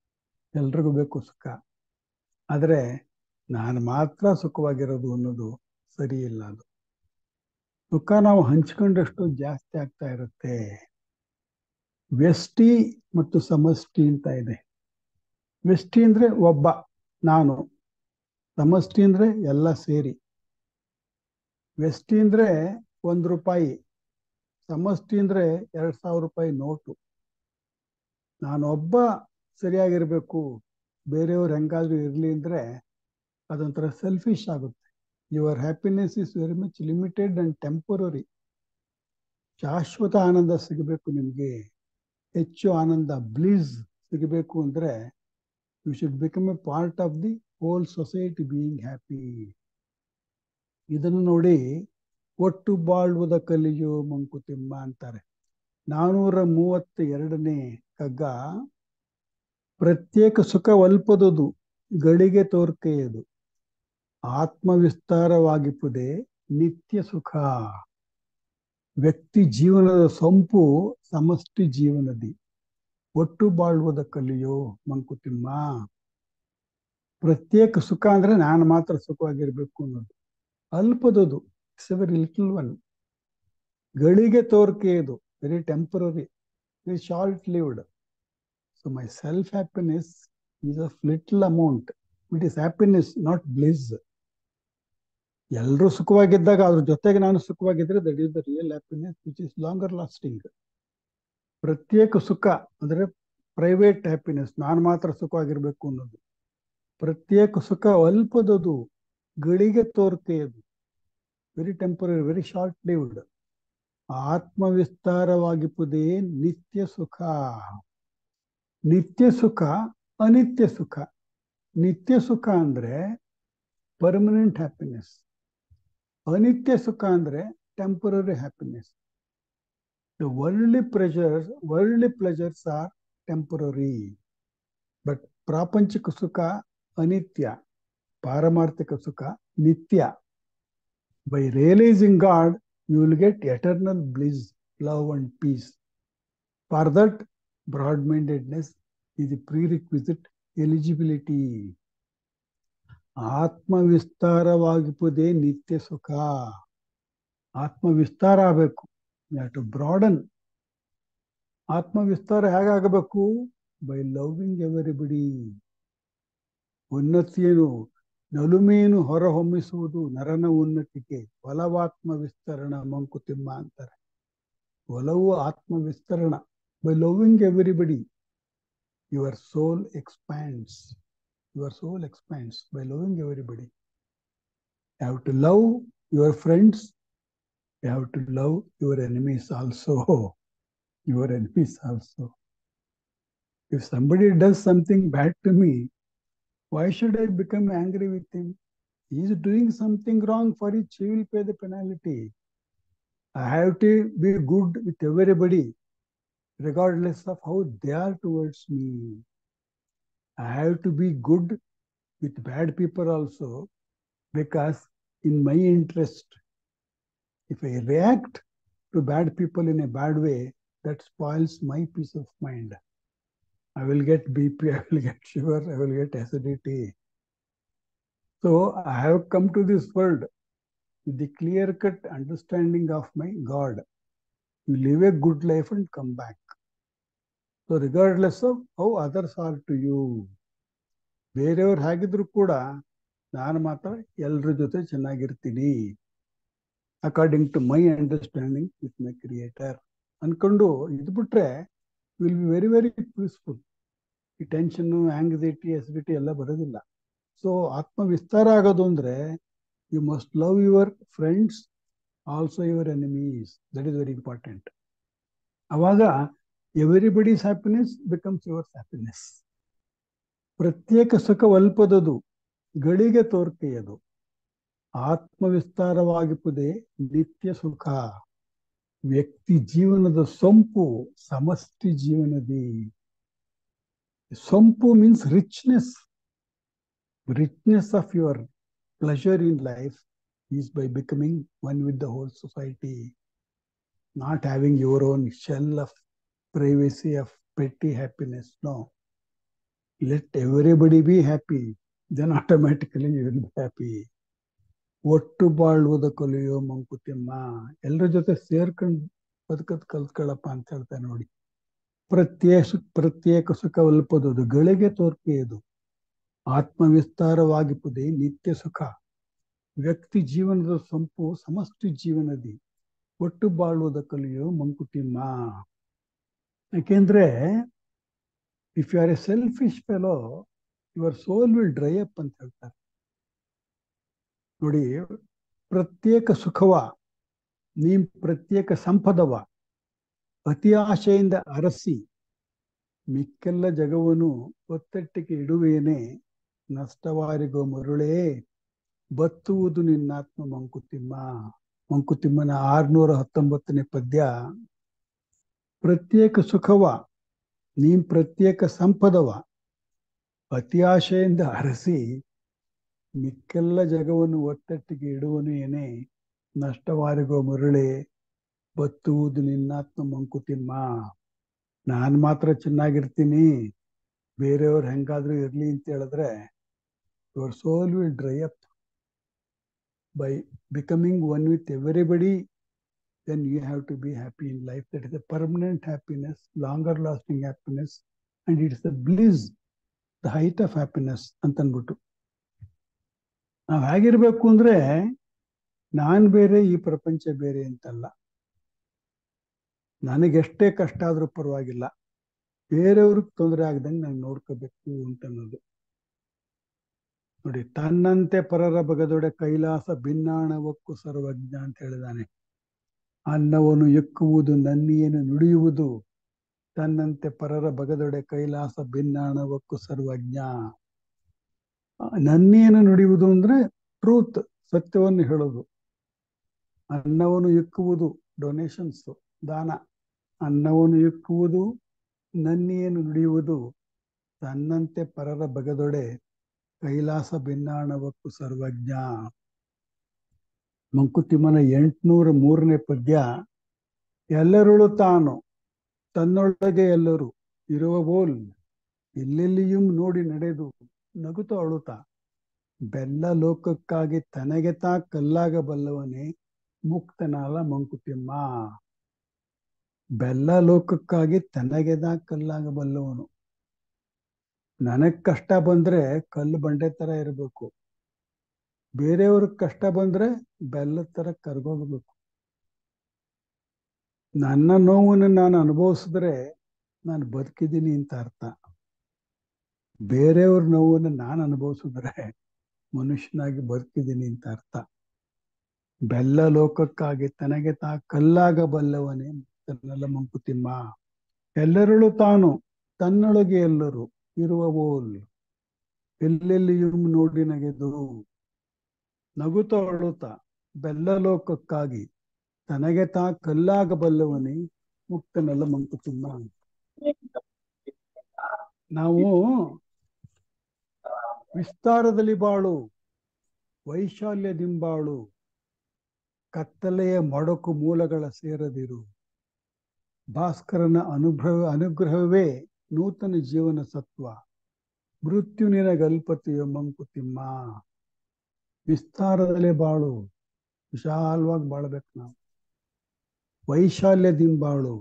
ಎಲ್ರಿಗೂ ಬೇಕು ಸುಖ. ಆದರೆ ನಾನು ಮಾತ್ರ ಸುಖವಾಗಿರೋದು ಅನ್ನೋದು ಸರಿ ಇಲ್ಲ ಅದು. ಸುಖ ನಾವು ಹಂಚ್ಕೊಂಡಷ್ಟು ಜಾಸ್ತಿ ಆಗ್ತಾ ಇರುತ್ತೆ. ವ್ಯಷ್ಟಿ ಮತ್ತು ಸಮಷ್ಟಿ ಅಂತ ಇದೆ. ವ್ಯಷ್ಟಿ ಅಂದ್ರೆ ಒಬ್ಬ, ನಾನು. ಸಮಷ್ಟಿ ಅಂದ್ರೆ ಎಲ್ಲ ಸೇರಿ. ವ್ಯಷ್ಟಿ ಅಂದ್ರೆ ₹1, ಸಮಷ್ಟಿ ಅಂದ್ರೆ 2,000 ರೂಪಾಯಿ ನೋಟು. ನಾನೊಬ್ಬ ಸರಿಯಾಗಿರ್ಬೇಕು, ಬೇರೆಯವ್ರು ಹೆಂಗಾದ್ರೂ ಇರ್ಲಿ ಅಂದ್ರೆ ಅದೊಂಥರ ಸೆಲ್ಫಿಶ್ ಆಗುತ್ತೆ. Your happiness is very much limited and temporary. ಶಾಶ್ವತ ಆನಂದ ಸಿಗಬೇಕು ನಿಮಗೆ, ಹೆಚ್ಚು ಆನಂದ, ಬ್ಲಿಸ್ ಸಿಗಬೇಕು ಅಂದ್ರೆ you should become a part of the whole society being happy. ಇದನ್ನು ನೋಡಿ ಒಟ್ಟು ಬಾಳುವುದ ಕಲಿಯು ಮಂಕುತಿಮ್ಮ ಅಂತಾರೆ. 432ನೇ ಕಗ್ಗ. ಪ್ರತ್ಯೇಕ ಸುಖವಲ್ಪದುದು ಗಳಿಗೆ ತೋರ್ಕೆಯದು, ಆತ್ಮವಿಸ್ತಾರವಾಗಿಪುದೇ ನಿತ್ಯ ಸುಖ. ವ್ಯಕ್ತಿ ಜೀವನದ ಸೊಂಪು ಸಮಷ್ಟಿ ಜೀವನದಿ, ಒಟ್ಟು ಬಾಳುವುದ ಕಲಿಯೋ ಮಂಕುತಿಮ್ಮ. ಪ್ರತ್ಯೇಕ ಸುಖ ಅಂದ್ರೆ ನಾನು ಮಾತ್ರ ಸುಖವಾಗಿರ್ಬೇಕು ಅನ್ನೋದು. ಅಲ್ಪದದು, it's a very little one. ಗಳಿಗೆ ತೋರ್ಕೆಯದು, very temporary, very short lived. So my self happiness is of little amount. It is happiness, not bliss. ಎಲ್ಲರೂ ಸುಖವಾಗಿದ್ದಾಗ ಅದ್ರ ಜೊತೆಗೆ ನಾನು ಸುಖವಾಗಿದ್ರೆ that is the real happiness which is longer lasting. ಪ್ರತ್ಯೇಕ ಸುಖ ಅಂದ್ರೆ ಪ್ರೈವೇಟ್ ಹ್ಯಾಪಿನೆಸ್, ನಾನು ಮಾತ್ರ ಸುಖವಾಗಿರ್ಬೇಕು ಅನ್ನೋದು. ಪ್ರತ್ಯೇಕ ಸುಖ ಅಲ್ಪದದು, ಗಳಿಗೆ ತೋರ್ಕೆಯದು, very temporary, very short lived. ಆತ್ಮವಿಸ್ತಾರವಾಗಿಪುದೇ ನಿತ್ಯ ಸುಖ. ನಿತ್ಯ ಸುಖ, ಅನಿತ್ಯ ಸುಖ. ನಿತ್ಯ ಸುಖ ಅಂದ್ರೆ ಪರ್ಮನೆಂಟ್ ಹ್ಯಾಪಿನೆಸ್. ಅನಿತ್ಯ ಸುಖ ಅಂದ್ರೆ temporary happiness. The worldly pleasures are temporary, but ಪ್ರಾಪಂಚಿಕ ಸುಖ ಅನಿತ್ಯ, ಪಾರಮಾರ್ಥಿಕ ಸುಖ ನಿತ್ಯ. By realizing God, you will get eternal bliss, love and peace. For that, broad-mindedness is the prerequisite eligibility. ಆತ್ಮವಿಸ್ತಾರವಾಗಿಪುದೇ ನಿತ್ಯ ಸುಖ. ಆತ್ಮವಿಸ್ತಾರ ಆಗಬೇಕು. You have to broaden. ಆತ್ಮವಿಸ್ತಾರ ಹೇಗಾಗಬೇಕು? By loving everybody. ಉನ್ನತಿಯೇನು ನಲುಮೆಯನ್ನು ಹೊರಹೊಮ್ಮಿಸುವುದು ನರನ ಉನ್ನತಿಗೆ ಒಲವಾತ್ಮ ವಿಸ್ತರಣ ಮಂಕುತಿಮ್ಮ ಅಂತಾರೆ. ಒಲವು ಆತ್ಮ ವಿಸ್ತರಣ. By loving everybody your soul expands. Your soul expands by loving everybody. You have to love your friends. You have to love your enemies also. Your enemies also. If somebody does something bad to me, why should I become angry with him? He is doing something wrong, for which he will pay the penalty. I have to be good with everybody, regardless of how they are towards me. I have to be good with bad people also, because in my interest, if I react to bad people in a bad way, that spoils my peace of mind. I will get BP, I will get sugar, I will get acidity. So I have come to this world with the clear-cut understanding of my God. You live a good life and come back. So regardless of how others are to you, ಬೇರೆಯವ್ರು ಹೇಗಿದ್ರು ಕೂಡ ನಾನು ಮಾತ್ರ ಎಲ್ಲರ ಜೊತೆ ಚೆನ್ನಾಗಿರ್ತೀನಿ, according to my understanding with my creator ಅನ್ಕೊಂಡು ಇದ್ಬಿಟ್ರೆ will be very very peaceful. ಈ ಟೆನ್ಷನ್ನು, ಆಂಗ್ಸೈಟಿ, ಅಸಿಡಿಟಿ ಎಲ್ಲ ಬರೋದಿಲ್ಲ. ಸೊ ಆತ್ಮ ವಿಸ್ತಾರ ಆಗೋದು ಅಂದ್ರೆ you must love your friends, also your enemies. That is very important. ಅವಾಗ everybody's happiness becomes yours happiness. ಪ್ರತ್ಯೇಕ ಸುಖವಲ್ಪದದು ಗಳಿಗೆ ತೋರ್ಕೆಯದು, ಆತ್ಮವಿಸ್ತಾರವಾಗಿಪುದೇ ನಿತ್ಯ ಸುಖ. ವ್ಯಕ್ತಿ ಜೀವನದ ಸೊಂಪು ಸಮಷ್ಟಿ ಜೀವನದಿ. ಸೊಂಪು means richness. Richness of your pleasure in life is by becoming one with the whole society, not having your own shell of privacy of petty happiness. No. Let everybody be happy, then automatically you will be happy. ಒಟ್ಟು ಬಾಳುವುದ ಕಲಿಯೋ ಮಂಕುತಿಮ್ಮ. ಎಲ್ಲರ ಜೊತೆ ಸೇರ್ಕೊಂಡು ಬದುಕದ್ ಕಲ್ತ್ಕೊಳ್ಳಪ್ಪ ಅಂತ ಹೇಳ್ತಾರೆ ನೋಡಿ. ಪ್ರತ್ಯೇಕ ಸುಖ ಒಲ್ಪದುದು ಗಳಿಗೆ ತೋರ್ಪೆಯದು, ಆತ್ಮವಿಸ್ತಾರವಾಗಿಪುದೇ ನಿತ್ಯ ಸುಖ. ವ್ಯಕ್ತಿ ಜೀವನದ ಸಂಪು ಸಮಷ್ಟಿ ಜೀವನದಿ, ಒಟ್ಟು ಬಾಳುವುದ ಕಲಿಯೋ ಮಂಕುತಿಮ್ಮ. ಯಾಕೆಂದ್ರೆ if you are a selfish fellow, your soul will dry up ಅಂತ ಹೇಳ್ತಾರೆ ನೋಡಿ. ಪ್ರತ್ಯೇಕ ಸುಖವ, ನೀ ಪ್ರತ್ಯೇಕ ಸಂಪದವ, ಅತಿ ಆಶೆಯಿಂದ ಅರಸಿ ಮಿಕ್ಕೆಲ್ಲ ಜಗವನ್ನು ಒತ್ತಟ್ಟಿಗೆ ಇಡುವೇನೆ, ನಷ್ಟವಾರಿಗೋ ಮರುಳೇ ಬತ್ತುವುದು ನಿನ್ನಾತ್ಮ ಮಂಕುತಿಮ್ಮ. ಮಂಕುತಿಮ್ಮನ 619ನೇ ಪದ್ಯ. ಪ್ರತ್ಯೇಕ ಸುಖವ, ನೀ ಪ್ರತ್ಯೇಕ ಸಂಪದವ, ಅತಿ ಆಶೆಯಿಂದ ಅರಸಿ ಮಿಕ್ಕೆಲ್ಲ ಜಗವನ್ನು ಒತ್ತಟ್ಟಿಗೆ ಇಡುವನು ಏನೇ, ನಷ್ಟವಾರಿಗೋ ಮರುಳೆ ಬತ್ತುವುದು ನಿನ್ನಾತ್ಮ ಮಂಕುತಿಮ್ಮ. ನಾನು ಮಾತ್ರ ಚೆನ್ನಾಗಿರ್ತೀನಿ, ಬೇರೆಯವ್ರು ಹೆಂಗಾದ್ರೂ ಇರ್ಲಿ ಅಂತ ಹೇಳಿದ್ರೆ your soul will dry up by becoming one with everybody. then you have to be happy in life. That is a permanent happiness, longer lasting happiness, and it's the bliss, the height of happiness ಅಂತ ಅಂದ್ಬಿಟ್ಟು. ನಾವು ಹೇಗಿರ್ಬೇಕು ಅಂದ್ರೆ, ನಾನ್ ಬೇರೆ ಈ ಪ್ರಪಂಚ ಬೇರೆ ಅಂತಲ್ಲ. ನನಗೆಷ್ಟೇ ಕಷ್ಟ ಆದ್ರೂ ಪರವಾಗಿಲ್ಲ, ಬೇರೆಯವ್ರಿಗೆ ತೊಂದರೆ ಆಗದಂಗೆ ನಾನು ನೋಡ್ಕೋಬೇಕು ಅಂತ ಅನ್ನೋದು ನೋಡಿ. ತನ್ನಂತೆ ಪರರ ಬಗದೊಡೆ ಕೈಲಾಸ ಭಿನ್ನಾಣವಕ್ಕೂ ಸರ್ವಜ್ಞ ಅಂತ ಹೇಳಿದಾನೆ. ಅನ್ನವನ್ನು ಎಕ್ಕುವುದು ನನ್ನಿಯನ್ನು ನುಡಿಯುವುದು, ತನ್ನಂತೆ ಪರರ ಬಗದೊಡೆ ಕೈಲಾಸ ಭಿನ್ನಾಣವಕ್ಕೂ ಸರ್ವಜ್ಞ. ನನ್ನೇನು ನುಡಿಯುವುದು ಅಂದ್ರೆ ಟ್ರೂತ್, ಸತ್ಯವನ್ನು ಹೇಳೋದು. ಅನ್ನವನ್ನು ಇಕ್ಕುವುದು ಡೊನೇಷನ್ಸ್, ದಾನ. ಅನ್ನವನ್ನು ಇಕ್ಕುವುದು, ನನ್ನೇನು ನುಡಿಯುವುದು, ತನ್ನಂತೆ ಪರರ ಬಗದೊಡೆ ಕೈಲಾಸ ಭಿನ್ನಾಣವಕ್ಕೂ ಸರ್ವಜ್ಞ. ಮಂಕುತಿಮ್ಮನ 803ನೇ ಪದ್ಯ. ಎಲ್ಲರುಳು ತಾನು ತನ್ನೊಳಗೆ ಎಲ್ಲರೂ ಇರುವ ಬೋಲ್, ಎಲ್ಲೆಲ್ಲಿಯೂ ನೋಡಿ ನಡೆದು ನಗುತ್ತ ಅಳುತ್ತಾ, ಬೆಲ್ಲ ಲೋಕಕ್ಕಾಗಿ ತನಗೆ ತಾ ಕಲ್ಲಾಗಬಲ್ಲವನೇ ಮುಕ್ತನಾಲ ಮಂಕುತಿಮ್ಮ. ಬೆಲ್ಲ ಲೋಕಕ್ಕಾಗಿ ತನಗೆ ತಾ ಕಲ್ಲಾಗಬಲ್ಲವನು. ನನಗ್ ಕಷ್ಟ ಬಂದ್ರೆ ಕಲ್ಲು ಬಂಡೆ ತರ ಇರಬೇಕು, ಬೇರೆಯವ್ರಿಗೆ ಕಷ್ಟ ಬಂದ್ರೆ ಬೆಲ್ಲದ ತರ ಕರ್ಗೋಗ್ಬೇಕು. ನನ್ನ ನೋವನ್ನು ನಾನು ಅನುಭವಿಸಿದ್ರೆ ನಾನು ಬದುಕಿದ್ದೀನಿ ಅಂತ ಅರ್ಥ. ಬೇರೆಯವ್ರ ನೋವನ್ನು ನಾನು ಅನುಭವಿಸಿದ್ರೆ ಮನುಷ್ಯನಾಗಿ ಬದುಕಿದ್ದೀನಿ ಅಂತ ಅರ್ಥ. ಬೆಲ್ಲ ಲೋಕಕ್ಕಾಗಿ ತನಗೆ ತಾ ಕಲ್ಲಾಗಬಲ್ಲವನೇ ತನ್ನೆಲ್ಲ ಮಂಕುತಿಮ್ಮ. ಎಲ್ಲರಳು ತಾನು ತನ್ನೊಳಗೆ ಎಲ್ಲರೂ ಇರುವ ಬೋಲ್, ಎಲ್ಲೆಲ್ಲಿಯೂ ನೋಡಿ ನಗೆದು ನಗುತ್ತ ಅಳುತ್ತ, ಬೆಲ್ಲ ಲೋಕಕ್ಕಾಗಿ ತನಗೆ ತಾ ಕಲ್ಲಾಗಬಲ್ಲವನೇ ಮುಕ್ತನೆಲ್ಲ ಮಂಕುತಿಮ್ಮ. ನಾವು ವಿಸ್ತಾರದಲ್ಲಿ ಬಾಳು, ವೈಶಾಲ್ಯದಿಂಬಾಳು, ಕತ್ತಲೆಯ ಮೊಡಕು ಮೂಲಗಳ ಸೇರದಿರು, ಭಾಸ್ಕರನ ಅನುಗ್ರಹವೇ ನೂತನ ಜೀವನ ಸತ್ವ, ಮೃತ್ಯು ನಿನಗಲ್ಪತೆಯೋ ಮಂಕುತಿಮ್ಮ. ವಿಸ್ತಾರದಲ್ಲೇ ಬಾಳು, ವಿಶಾಲವಾಗಿ ಬಾಳ್ಬೇಕು ನಾವು. ವೈಶಾಲ್ಯದಿಂಬಾಳು,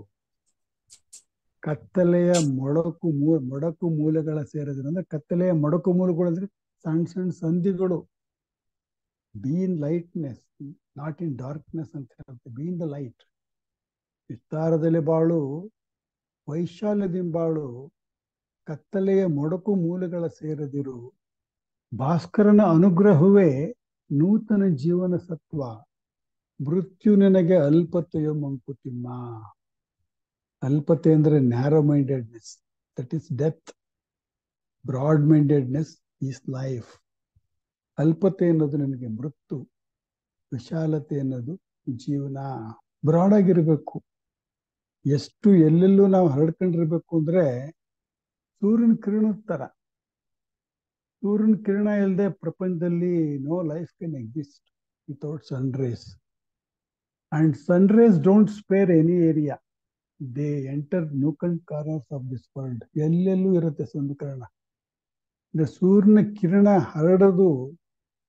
ಕತ್ತಲೆಯ ಮೊಡಕು ಮೂಲೆಗಳ ಸೇರಿದ್ರೆ ಅಂದ್ರೆ, ಕತ್ತಲೆಯ ಮೊಡಕು ಮೂಲಗಳು ಅಂದ್ರೆ ಸಣ್ಣ ಸಣ್ಣ ಸಂಧಿಗಳು. Be in lightness, not in darkness ಅಂತ ಹೇಳುತ್ತೆ. Be in the light. ವಿಸ್ತಾರದಲ್ಲಿ ಬಾಳು, ವೈಶಾಲ್ಯದಿಂಬಾಳು, ಕತ್ತಲೆಯ ಮೊಡಕು ಮೂಲೆಗಳ ಸೇರದಿರು, ಭಾಸ್ಕರನ ಅನುಗ್ರಹವೇ ನೂತನ ಜೀವನ ಸತ್ವ, ಮೃತ್ಯು ನಿನಗೆ ಅಲ್ಪತೆಯೋ ಮಂಕುತಿಮ್ಮ. ಅಲ್ಪತೆ ಅಂದ್ರೆ narrow mindedness, that is death. Broad mindedness is life. ಅಲ್ಪತೆ ಅನ್ನೋದು ನನಗೆ ಮೃತ್ಯು, ವಿಶಾಲತೆ ಅನ್ನೋದು ಜೀವನ. ಬ್ರಾಡ್ ಆಗಿರ್ಬೇಕು. ಎಷ್ಟು ಎಲ್ಲೆಲ್ಲೂ ನಾವು ಹರಡ್ಕೊಂಡಿರ್ಬೇಕು ಅಂದ್ರೆ ಸೂರ್ಯನ ಕಿರಣದ ತರ. ಸೂರ್ಯನ ಕಿರಣ ಇಲ್ಲದೆ ಪ್ರಪಂಚದಲ್ಲಿ no life can exist without sun rays. And sun rays don't spare any area. They enter nook and corners of this world. ಎಲ್ಲೆಲ್ಲೂ ಇರುತ್ತೆ ಸೂರ್ಯನ ಕಿರಣ. ಸೂರ್ಯನ ಕಿರಣ ಹರಡೋದು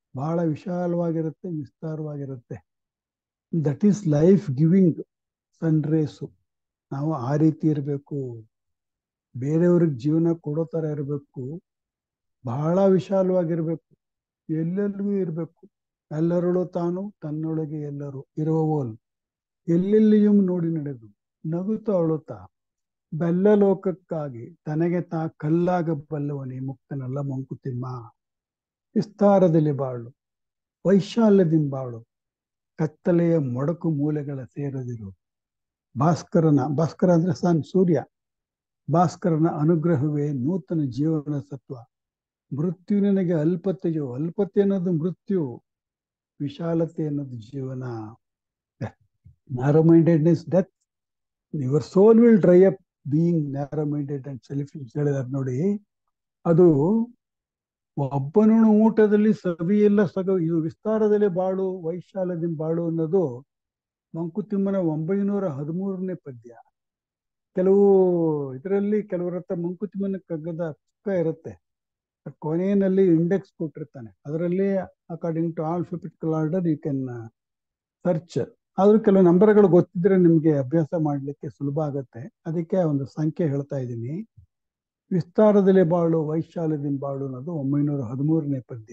ಬಹಳ ವಿಶಾಲವಾಗಿರುತ್ತೆ, ವಿಸ್ತಾರವಾಗಿರುತ್ತೆ. That is life giving sun rays. ನಾವು ಆ ರೀತಿ ಇರಬೇಕು, ಬೇರೆಯವ್ರಿಗೆ ಜೀವನ ಕೊಡೋ ಥರ ಇರಬೇಕು, ಬಹಳ ವಿಶಾಲವಾಗಿರ್ಬೇಕು, ಎಲ್ಲೆಲ್ಲಿಗೂ ಇರಬೇಕು. ಎಲ್ಲರಳು ತಾನು ತನ್ನೊಳಗೆ ಎಲ್ಲರೂ ಇರುವವೋಲ್ ಎಲ್ಲೆಲ್ಲಿಯೂ ನೋಡಿ ನಡೆದು ನಗುತ್ತಾ ಅಳುತ್ತಾ ಬೆಲ್ಲ ಲೋಕಕ್ಕಾಗಿ ತನಗೆ ತಾ ಕಲ್ಲಾಗಬಲ್ಲವನೇ ಮುಕ್ತನಲ್ಲ ಮಂಕುತಿಮ್ಮ. ವಿಸ್ತಾರದಲ್ಲಿ ಬಾಳು, ವೈಶಾಲ್ಯದಿಂಬಾಳು, ಕತ್ತಲೆಯ ಮೊಡಕು ಮೂಲೆಗಳ ಸೇರದಿರು. ಭಾಸ್ಕರ ಅಂದ್ರೆ ಸೂರ್ಯ, ಭಾಸ್ಕರನ ಅನುಗ್ರಹವೇ ನೂತನ ಜೀವನ ಸತ್ವ. ಮೃತ್ಯು ನಿನಗೆ ಅಲ್ಪತೆಯೋ, ಅಲ್ಪತೆ ಅನ್ನೋದು ಮೃತ್ಯು, ವಿಶಾಲತೆ ಅನ್ನೋದು ಜೀವನ. Narrow mindedness death, your soul will dry up being narrow minded and selfish ಹೇಳಿದಾರೆ ನೋಡಿ. ಅದು ಒಬ್ಬನು ಊಟದಲ್ಲಿ ಸವಿಯೆಲ್ಲ ಇದು ವಿಸ್ತಾರದಲ್ಲಿ ಬಾಳು, ವೈಶಾಲ್ಯದಿಂದ ಬಾಳು ಅನ್ನೋದು ಮಂಕುತಿಮ್ಮನ 913ನೇ ಪದ್ಯ. ಕೆಲವು ಇದರಲ್ಲಿ ಕೆಲವರ ಹತ್ರ ಮಂಕುತಿಮ್ಮನ ಕಗ್ಗದ ಪುಸ್ತಕ ಇರುತ್ತೆ, ಕೊನೆಯಲ್ಲಿ ಇಂಡೆಕ್ಸ್ ಕೊಟ್ಟಿರ್ತಾನೆ, ಅದರಲ್ಲಿ according to alphabetical order you can search. ಆದ್ರೂ ಕೆಲವು ನಂಬರ್ಗಳು ಗೊತ್ತಿದ್ರೆ ನಿಮ್ಗೆ ಅಭ್ಯಾಸ ಮಾಡ್ಲಿಕ್ಕೆ ಸುಲಭ ಆಗತ್ತೆ. ಅದಕ್ಕೆ ಒಂದು ಸಂಖ್ಯೆ ಹೇಳ್ತಾ ಇದ್ದೀನಿ. ವಿಸ್ತಾರದಲ್ಲಿ ಬಾಳು, ವೈಶಾಲ್ಯದಿಂದ ಬಾಳು ಅನ್ನೋದು 913ನೇ ಪದ್ಯ.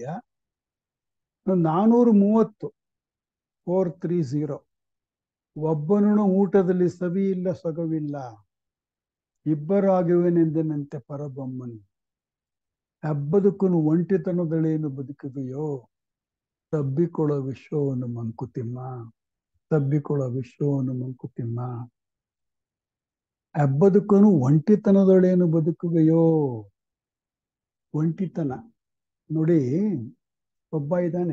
430 430 ಒಬ್ಬನು ಊಟದಲ್ಲಿ ಸವಿ ಇಲ್ಲ ಸೊಗವಿಲ್ಲ, ಇಬ್ಬರಾಗುವೆನೆಂದನಂತೆ ಪರಬೊಮ್ಮನ್. ಹೆಬ್ಬದುಕನು ಒಂಟಿತನದಳೇನು ಬದುಕುವೆಯೋ, ತಬ್ಬಿಕೊಳ್ಳೋ ವಿಶ್ವವನ್ನು ಮಂಕುತಿಮ್ಮ, ತಬ್ಬಿಕೊಳ್ಳೋ ವಿಶ್ವವನ್ನು ಮಂಕುತಿಮ್ಮ. ಹೆಬ್ಬದುಕನು ಒಂಟಿತನದೊಳೇನು ಬದುಕುವೆಯೋ. ಒಂಟಿತನ ನೋಡಿ, ಒಬ್ಬ ಇದ್ದಾನೆ,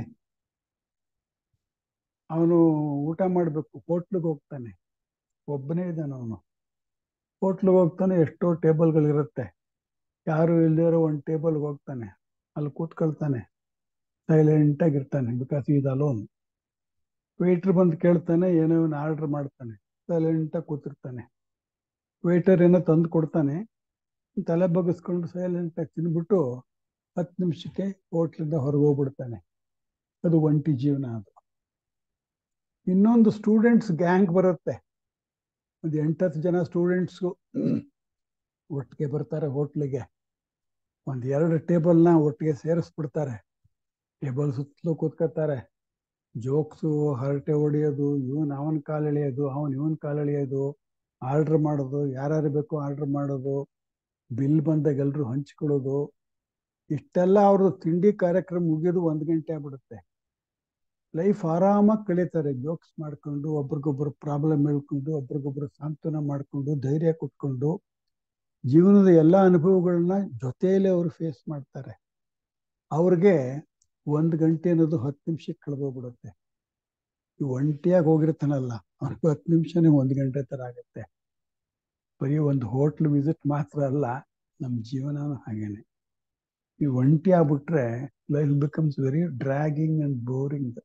ಅವನು ಊಟ ಮಾಡಬೇಕು, ಹೋಟ್ಲಿಗೆ ಹೋಗ್ತಾನೆ, ಒಬ್ಬನೇ ಇದ್ದಾನೆ ಅವನು. ಹೋಟ್ಲಿಗೆ ಹೋಗ್ತಾನೆ, ಎಷ್ಟೋ ಟೇಬಲ್ಗಳಿರುತ್ತೆ, ಯಾರು ಇಲ್ದಿರೋ ಒಂದು ಟೇಬಲ್ಗೆ ಹೋಗ್ತಾನೆ, ಅಲ್ಲಿ ಕೂತ್ಕೊಳ್ತಾನೆ, ಸೈಲೆಂಟ್ ಆಗಿರ್ತಾನೆ, ಬಿಕಾಸ್ ಈಸ್ ಅಲೋನ್. ವೇಟ್ರ್ ಬಂದು ಕೇಳ್ತಾನೆ, ಏನೋ ಇವನು ಆರ್ಡರ್ ಮಾಡ್ತಾನೆ, ಸೈಲೆಂಟಾಗಿ ಕೂತಿರ್ತಾನೆ. ವೇಟರ್ ಏನೋ ತಂದು ಕೊಡ್ತಾನೆ, ತಲೆ ಬಗ್ಗಿಸ್ಕೊಂಡು ಸೈಲೆಂಟಾಗಿ ತಿಂದ್ಬಿಟ್ಟು 10 ನಿಮಿಷಕ್ಕೆ ಹೋಟ್ಲಿಂದ ಹೊರಗೆ ಹೋಗ್ಬಿಡ್ತಾನೆ. ಅದು ಒಂಟಿ ಜೀವನ. ಅದು ಇನ್ನೊಂದು ಸ್ಟೂಡೆಂಟ್ಸ್ ಗ್ಯಾಂಗ್ ಬರುತ್ತೆ, ಒಂದು 8-10 ಜನ ಸ್ಟೂಡೆಂಟ್ಸು ಒಟ್ಟಿಗೆ ಬರ್ತಾರೆ ಹೋಟ್ಲಿಗೆ. 1-2 ಟೇಬಲ್ನ ಒಟ್ಟಿಗೆ ಸೇರಿಸ್ಬಿಡ್ತಾರೆ, ಟೇಬಲ್ ಸುತ್ತಲೂ ಕೂತ್ಕೊತಾರೆ. ಜೋಕ್ಸು, ಹರಟೆ ಹೊಡೆಯೋದು, ಇವನ್ ಅವನ ಕಾಲು ಎಳೆಯೋದು, ಇವನ್ ಕಾಲು ಎಳೆಯೋದು, ಆರ್ಡ್ರ್ ಮಾಡೋದು, ಯಾರ್ಯಾರು ಬೇಕೋ ಆರ್ಡ್ರ್ ಮಾಡೋದು, ಬಿಲ್ ಬಂದಾಗ ಎಲ್ರು ಹಂಚ್ಕೊಳ್ಳೋದು. ಇಷ್ಟೆಲ್ಲ ಅವ್ರದ್ದು ತಿಂಡಿ ಕಾರ್ಯಕ್ರಮ ಮುಗಿಯೋದು 1 ಗಂಟೆ ಆಗ್ಬಿಡುತ್ತೆ. ಲೈಫ್ ಆರಾಮಾಗಿ ಕಳೀತಾರೆ, ಜೋಕ್ಸ್ ಮಾಡ್ಕೊಂಡು, ಒಬ್ರಿಗೊಬ್ರು ಪ್ರಾಬ್ಲಮ್ ಹೇಳ್ಕೊಂಡು, ಒಬ್ರಿಗೊಬ್ರು ಸಾಂತ್ವನ ಮಾಡ್ಕೊಂಡು, ಧೈರ್ಯ ಕೊಟ್ಕೊಂಡು, ಜೀವನದ ಎಲ್ಲ ಅನುಭವಗಳನ್ನ ಜೊತೆಯಲ್ಲೇ ಅವರು ಫೇಸ್ ಮಾಡ್ತಾರೆ. ಅವ್ರಿಗೆ 1 ಗಂಟೆ ಅನ್ನೋದು 10 ನಿಮಿಷಕ್ಕೆ ಕಳೆದೋಗ್ಬಿಡುತ್ತೆ. ಈ ಒಂಟಿಯಾಗಿ ಹೋಗಿರ್ತಾನಲ್ಲ, ಅವ್ರಿಗೆ 10 ನಿಮಿಷನೇ 1 ಗಂಟೆ ತರ ಆಗುತ್ತೆ. ಬರೀ ಒಂದು ಹೋಟ್ಲ್ ವಿಸಿಟ್ ಮಾತ್ರ ಅಲ್ಲ, ನಮ್ಮ ಜೀವನನೂ ಹಾಗೇನೆ. ಈ ಒಂಟಿ ಆಗ್ಬಿಟ್ರೆ life becomes very dragging and boring.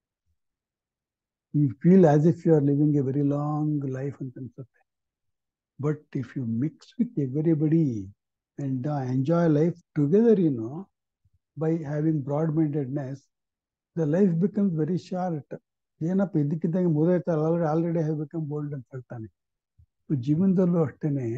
You feel as if you are living a very long life ಅಂತ ಅನ್ಸುತ್ತೆ. But if you mix with everybody and enjoy life together, by having broad-mindedness, the life becomes very short. ಏನಪ್ಪ ಇದಕ್ಕಿದ್ದಂಗೆ ಮುಗಿದೈತಲ್ಲ, already have become bold ಅಂತ ಹೇಳ್ತಾನೆ. ಜೀವನದಲ್ಲೂ ಅಷ್ಟೇನೆ,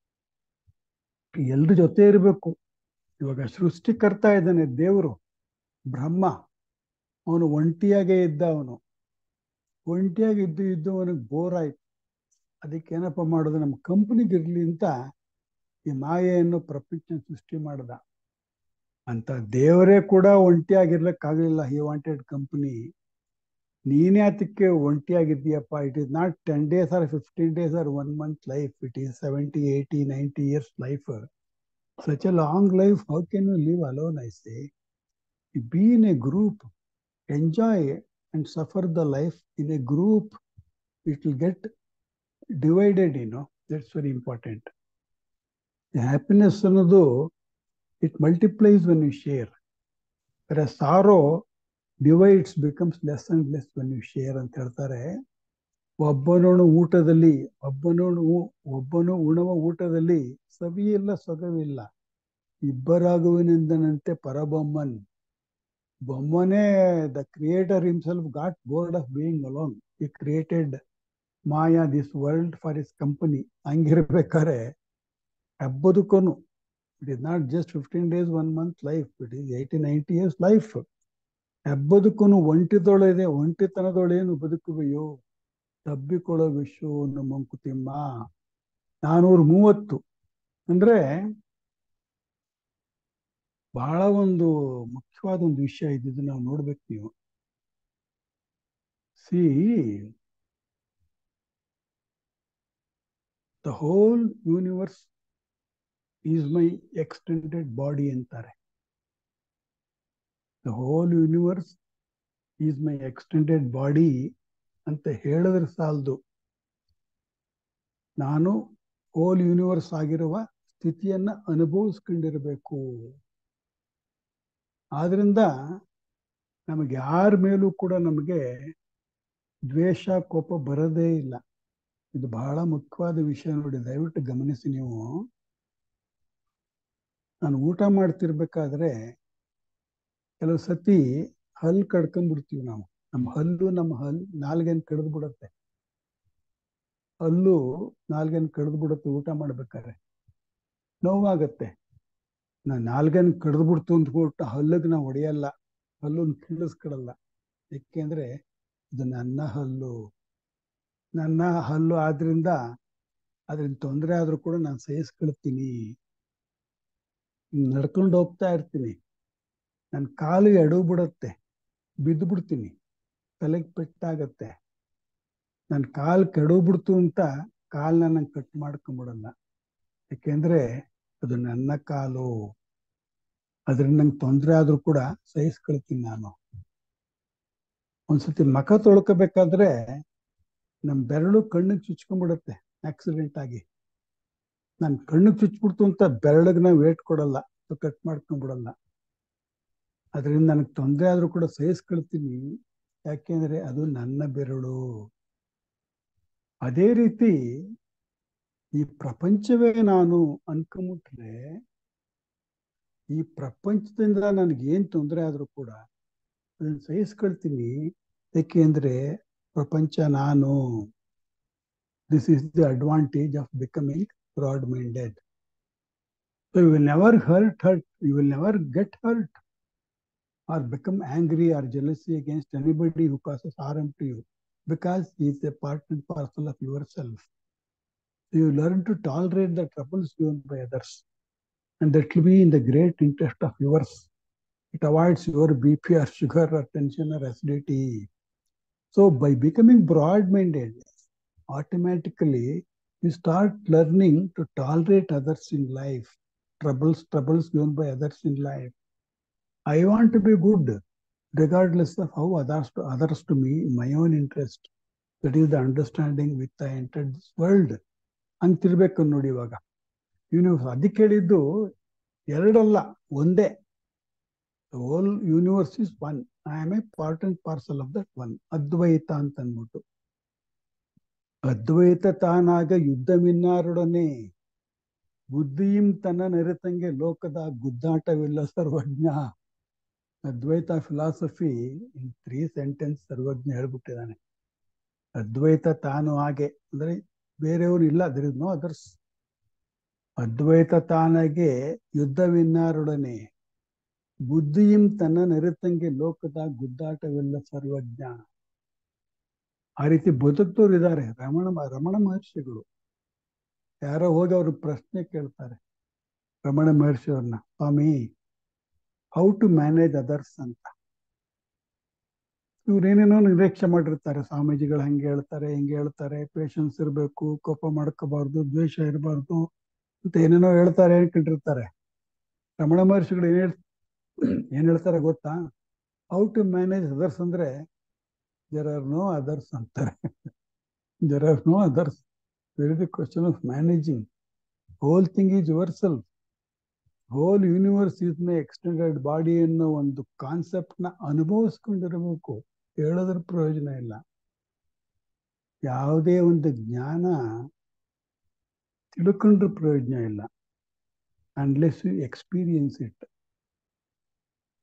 ಎಲ್ರ ಜೊತೆ ಇರಬೇಕು. ಇವಾಗ ಸೃಷ್ಟಿಕರ್ತ ಇದ್ದಾನೆ ದೇವರು ಬ್ರಹ್ಮ, ಅವನು ಒಂಟಿಯಾಗೇ ಇದ್ದ. ಅವನು ಒಂಟಿಯಾಗಿ ಇದ್ದು ಅವನಿಗೆ ಬೋರ್ ಆಯ್ತು. ಅದಕ್ಕೆ ಏನಪ್ಪ ಮಾಡೋದು, ನಮ್ಮ ಕಂಪ್ನಿಗೆ ಇರ್ಲಿ ಅಂತ ಈ ಮಾಯೆಯನ್ನು ಪ್ರಪಂಚ ಸೃಷ್ಟಿ ಮಾಡ್ದ. ಅಂತ ದೇವರೇ ಕೂಡ ಒಂಟಿಯಾಗಿರ್ಲಿಕ್ಕಾಗಲಿಲ್ಲ. He wanted company. ನೀನೇ ಅದಕ್ಕೆ ಒಂಟಿಯಾಗಿದ್ದೀಯಪ್ಪ. It is not 10 days or 15 days or 1 month life. It is 70, 80, 90 years life. Such a long life, how can you live alone, I say? Be in a group, enjoy and suffer the life in a group. It will get divided, That's very important. The happiness ಅನ್ನೋದು, it multiplies when you share. Whereas sorrow divides, becomes less and less when you share ಅಂತ ಹೇಳ್ತಾರೆ. ಒಬ್ಬನು ಉಣುವ ಊಟದಲ್ಲಿ ಸವಿಯಿಲ್ಲ ಸೊಗವಿಲ್ಲ, ಇಬ್ಬರಾಗುವೆನೆಂದನಂತೆ ಪರಬೊಮ್ಮನ್. ಬೊಮ್ಮನೆ, the creator himself got bored of being alone. ಈ ಕ್ರಿಯೇಟೆಡ್ ಮಾಯಾ this world for is company. ಹಂಗಿರ್ಬೇಕಾದ್ರೆ ಹಬ್ಬದಕ್ಕೂ it is not just 15 days 1 month life, it is 80-90 years life. ಹಬ್ಬದಕ್ಕೂ ಒಂಟಿತನದೊಳೇನು ಬದುಕುವೆಯೋ ತಬ್ಬಿಕೊಳ್ಳೋ ವಿಶ್ವವನ್ನು ಮಂಕುತಿಮ್ಮ. 430 ಅಂದ್ರೆ ಬಹಳ ಒಂದು ಮುಖ್ಯವಾದ ಒಂದು ವಿಷಯ ಇದು, ನಾವು ನೋಡ್ಬೇಕು. ನೀವು see, the whole universe is my extended body ಅಂತಾರೆ. The whole universe is my extended body ಅಂತ ಹೇಳಿದ್ರೆ ಸಾಲದು. ನಾನು ಹೋಲ್ ಯೂನಿವರ್ಸ್ ಆಗಿರುವ ಸ್ಥಿತಿಯನ್ನ ಅನುಭವಿಸ್ಕೊಂಡಿರಬೇಕು. ಆದ್ರಿಂದ ನಮಗೆ ಯಾರ ಮೇಲೂ ಕೂಡ ನಮಗೆ ದ್ವೇಷ ಕೋಪ ಬರೋದೇ ಇಲ್ಲ. ಇದು ಬಹಳ ಮುಖ್ಯವಾದ ವಿಷಯ ನೋಡಿ, ದಯವಿಟ್ಟು ಗಮನಿಸಿ ನೀವು. ನಾನು ಊಟ ಮಾಡ್ತಿರ್ಬೇಕಾದ್ರೆ ಕೆಲವು ಸತಿ ಹಲ್ಲು ಕಡ್ಕೊಂಡ್ಬಿಡ್ತೀವಿ ನಾವು. ನಮ್ಮ ಹಲ್ಲು ನಾಲ್ಗೆನ್ ಕಡ್ದು ಬಿಡುತ್ತೆ. ಹಲ್ಲು ನಾಲ್ಗೆನ್ ಕಡ್ದು ಬಿಡುತ್ತೆ ಊಟ ಮಾಡ್ಬೇಕಾದ್ರೆ, ನೋವಾಗತ್ತೆ. ನಾನು ನಾಲ್ಗೆನ್ ಕಡ್ದು ಬಿಡ್ತು ಅಂದ್ಬಿಟ್ಟು ಹಲ್ಲಿಗೆ ನಾವು ಹೊಡೆಯಲ್ಲ, ಹಲ್ಲನ್ನು ಕೀಳಿಸ್ಕೊಡಲ್ಲ. ಯಾಕೆಂದ್ರೆ ಇದು ನನ್ನ ಹಲ್ಲು ಆದ್ರಿಂದ ಅದ್ರಿಂದ ತೊಂದರೆ ಆದ್ರೂ ಕೂಡ ನಾನು ಸಹಿಸ್ಕೊಳ್ತೀನಿ. ನಡ್ಕೊಂಡು ಹೋಗ್ತಾ ಇರ್ತೀನಿ, ನನ್ನ ಕಾಲು ಎಡವು ಬಿಡುತ್ತೆ, ಬಿದ್ದು ಬಿಡ್ತೀನಿ, ತಲೆಗೆ ಪೆಟ್ಟಾಗತ್ತೆ. ನನ್ನ ಕಾಲು ಕೆಡವು ಬಿಡ್ತು ಅಂತ ಕಾಲನ್ನ ನಂಗೆ ಕಟ್ ಮಾಡ್ಕೊಂಬಿಡಲ್ಲ. ಯಾಕೆಂದ್ರೆ ಅದು ನನ್ನ ಕಾಲು, ಅದ್ರಿಂದ ನಂಗೆ ತೊಂದರೆ ಆದ್ರೂ ಕೂಡ ಸಹಿಸ್ಕೊಳ್ತೀನಿ ನಾನು. ಒಂದ್ಸತಿ ಮಖ ತೊಳ್ಕೋಬೇಕಾದ್ರೆ ನಮ್ಮ ಬೆರಳು ಕಣ್ಣಿಗೆ ಚುಚ್ಕೊಂಡ್ಬಿಡುತ್ತೆ ಆಕ್ಸಿಡೆಂಟ್ ಆಗಿ. ನಾನು ಕಣ್ಣಿಗೆ ಚುಚ್ಬಿಡ್ತು ಅಂತ ಬೆರಳಿಗೆ ನಾವು ವೇಟ್ ಕೊಡಲ್ಲ, ಕಟ್ ಮಾಡ್ಕೊಂಡ್ಬಿಡಲ್ಲ. ಅದರಿಂದ ನನಗೆ ತೊಂದರೆ ಆದ್ರೂ ಕೂಡ ಸಹಿಸ್ಕೊಳ್ತೀನಿ, ಯಾಕೆಂದ್ರೆ ಅದು ನನ್ನ ಬೆರಳು. ಅದೇ ರೀತಿ ಈ ಪ್ರಪಂಚವೇ ನಾನು ಅನ್ಕೊಂಬಿಟ್ರೆ, ಈ ಪ್ರಪಂಚದಿಂದ ನನಗೇನು ತೊಂದರೆ ಆದ್ರೂ ಕೂಡ ಅದನ್ನು ಸಹಿಸ್ಕೊಳ್ತೀನಿ. ಯಾಕೆಂದ್ರೆ ಪ್ರಪಂಚ ನಾನು. This is the advantage of becoming broad minded. So you will never hurt, you will never get hurt or become angry or jealousy against anybody who causes harm to you, because he is a part and parcel of yourself. So you learn to tolerate the troubles given by others, and that will be in the great interest of yours. It avoids your BP or sugar or tension or acidity. So by becoming broad-minded, automatically you start learning to tolerate others in life, troubles given by others in life. I want to be good regardless of how others to me, my own interest. That is the understanding with I entered this world. ಅಂತಿರ್ಬೇಕು ನೋಡಿ. ಇವಾಗ universe ಅದಕ್ಕೆ ಹೇಳಿದ್ದು ಎರಡಲ್ಲ, ಒಂದೇ. Whole universe is one. I am a part and parcel of that one. ಅದ್ವೈತ ಅಂತ ಅಂದ್ಬಿಟ್ಟು, ಅದ್ವೈತ ತಾನಾಗ ಯುದ್ಧ ಮಿನ್ನಾರೊಡನೆ ಬುದ್ಧಿಯಂ ತನ್ನ ನೆರೆತಂಗೆ ಲೋಕದ ಗುದ್ದಾಟವಿಲ್ಲ ಸರ್ವಜ್ಞ. ಅದ್ವೈತ ಫಿಲಾಸಫಿ ಇನ್ 3 sentences ಸರ್ವಜ್ಞ ಹೇಳ್ಬಿಟ್ಟಿದ್ದಾನೆ. ಅದ್ವೈತ ತಾನು ಹಾಗೆ ಅಂದ್ರೆ ಬೇರೆಯವರು ಇಲ್ಲ, there is no others. ಅದ್ವೈತ ತಾನಾಗೆ ಯುದ್ಧವಿನ್ನಾರೊಡನೆ ಬುದ್ಧಿಯಂ ತನ್ನ ನೆರೆತಂಗೆ ಲೋಕದ ಗುದ್ದಾಟವಿಲ್ಲ ಸರ್ವಜ್ಞ. ಆ ರೀತಿ ಬದುಕ್ತವ್ರು ಇದ್ದಾರೆ. ರಮಣ ಮಹರ್ಷಿಗಳು. ಯಾರೋ ಹೋಗಿ ಅವ್ರ ಪ್ರಶ್ನೆ ಕೇಳ್ತಾರೆ ರಮಣ ಮಹರ್ಷಿಯವ್ರನ್ನ, ಸ್ವಾಮಿ ಹೌ ಟು ಮ್ಯಾನೇಜ್ ಅದರ್ಸ್ ಅಂತ. ಇವ್ರೇನೇನೋ ನಿರೀಕ್ಷೆ ಮಾಡಿರ್ತಾರೆ, ಸ್ವಾಮೀಜಿಗಳು ಹಂಗೆ ಹೇಳ್ತಾರೆ ಹಿಂಗೆ ಹೇಳ್ತಾರೆ, ಪೇಷನ್ಸ್ ಇರಬೇಕು, ಕೋಪ ಮಾಡ್ಕೋಬಾರ್ದು, ದ್ವೇಷ ಇರಬಾರ್ದು ಅಂತ ಏನೇನೋ ಹೇಳ್ತಾರೆ ಅನ್ಕೊಂಡಿರ್ತಾರೆ. ರಮಣ ಮಹರ್ಷಿಗಳು ಏನ್ ಹೇಳ್ತಾರೆ ಗೊತ್ತಾ? ಹೌ ಟು ಮ್ಯಾನೇಜ್ ಅದರ್ಸ್ ಅಂದ್ರೆ ದೇರ್ ಆರ್ ನೋ ಅದರ್ಸ್ ಅಂತಾರೆ. There are no others. There is the question of managing. Whole thing is yourself. Whole universe is my extended body ಅನ್ನೋ ಒಂದು ಕಾನ್ಸೆಪ್ಟ್ ನ ಅನುಭವಿಸ್ಕೊಂಡಿರಬೇಕು. ಹೇಳೋದ್ರ ಪ್ರಯೋಜನ ಇಲ್ಲ. ಯಾವುದೇ ಒಂದು ಜ್ಞಾನ ತಿಳ್ಕೊಂಡ್ರ ಪ್ರಯೋಜನ ಇಲ್ಲ ಅನ್ಲೆಸ್ ಯು ಎಕ್ಸ್ಪೀರಿಯನ್ಸ್ ಇಟ್.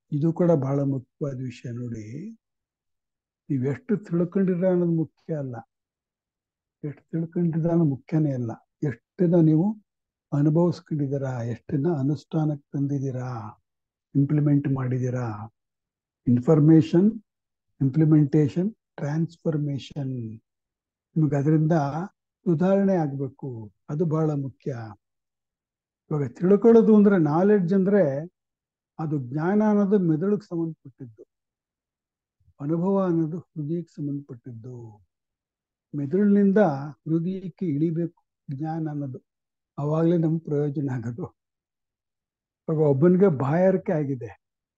ಇದು ಕೂಡ ಬಹಳ ಮುಖ್ಯವಾದ ವಿಷಯ. ನೋಡಿ, ನೀವೆಷ್ಟು ತಿಳ್ಕೊಂಡಿರ ಅನ್ನೋದು ಮುಖ್ಯ ಅಲ್ಲ, ಎಷ್ಟು ತಿಳ್ಕೊಂಡಿರ ಅನ್ನೋದು ಮುಖ್ಯನೇ ಅಲ್ಲ. ಎಷ್ಟನ್ನ ನೀವು ಅನುಭವಿಸ್ಕೊಂಡಿದ್ದೀರಾ, ಎಷ್ಟನ್ನ ಅನುಷ್ಠಾನಕ್ಕೆ ತಂದಿದ್ದೀರಾ, ಇಂಪ್ಲಿಮೆಂಟ್ ಮಾಡಿದ್ದೀರಾ. Information, implementation, transformation. ನಿಮಗೆ ಅದರಿಂದ ಸುಧಾರಣೆ ಆಗಬೇಕು, ಅದು ಬಹಳ ಮುಖ್ಯ. ಇವಾಗ ತಿಳ್ಕೊಳ್ಳೋದು ಅಂದ್ರೆ, ನಾಲೆಡ್ಜ್ ಅಂದ್ರೆ ಅದು ಜ್ಞಾನ ಅನ್ನೋದು ಮೆದುಳಿಗೆ ಸಂಬಂಧಪಟ್ಟಿದ್ದು, ಅನುಭವ ಅನ್ನೋದು ಹೃದಯಕ್ಕೆ ಸಂಬಂಧಪಟ್ಟಿದ್ದು. ಮೆದುಳಿನಿಂದ ಹೃದಯಕ್ಕೆ ಇಳಿಬೇಕು ಜ್ಞಾನ ಅನ್ನೋದು, ಅವಾಗಲೇ ನಮ್ಗೆ ಪ್ರಯೋಜನ ಆಗೋದು. ಇವಾಗ ಒಬ್ಬನಿಗೆ ಬಾಯಾರಿಕೆ ಆಗಿದೆ,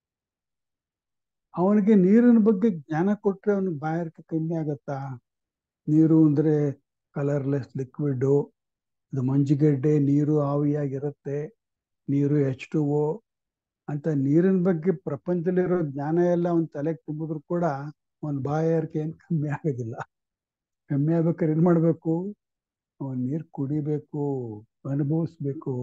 ಅವನಿಗೆ ನೀರಿನ ಬಗ್ಗೆ ಜ್ಞಾನ ಕೊಟ್ರೆ ಅವನಿಗೆ ಬಾಯಾರಿಕೆ ಕಮ್ಮಿ ಆಗತ್ತಾ? ನೀರು ಅಂದ್ರೆ ಕಲರ್ಲೆಸ್ ಲಿಕ್ವಿಡ್, ಅದು ಮಂಜುಗೆಡ್ಡೆ, ನೀರು ಆವಿಯಾಗಿರುತ್ತೆ, ನೀರು H2O ಅಂತ ನೀರಿನ ಬಗ್ಗೆ ಪ್ರಪಂಚದಲ್ಲಿರೋ ಜ್ಞಾನ ಎಲ್ಲ ಅವನ ತಲೆಗೆ ತುಂಬಿದ್ರು ಕೂಡ ಅವನ ಬಾಯಾರಿಕೆ ಏನು ಕಮ್ಮಿ ಆಗೋದಿಲ್ಲ. ಕಮ್ಮಿ ಆಗ್ಬೇಕಾದ್ರೆ ಏನ್ ಮಾಡ್ಬೇಕು? ಅವನ್ ನೀರು ಕುಡಿಬೇಕು, ಅನುಭವಿಸ್ಬೇಕು.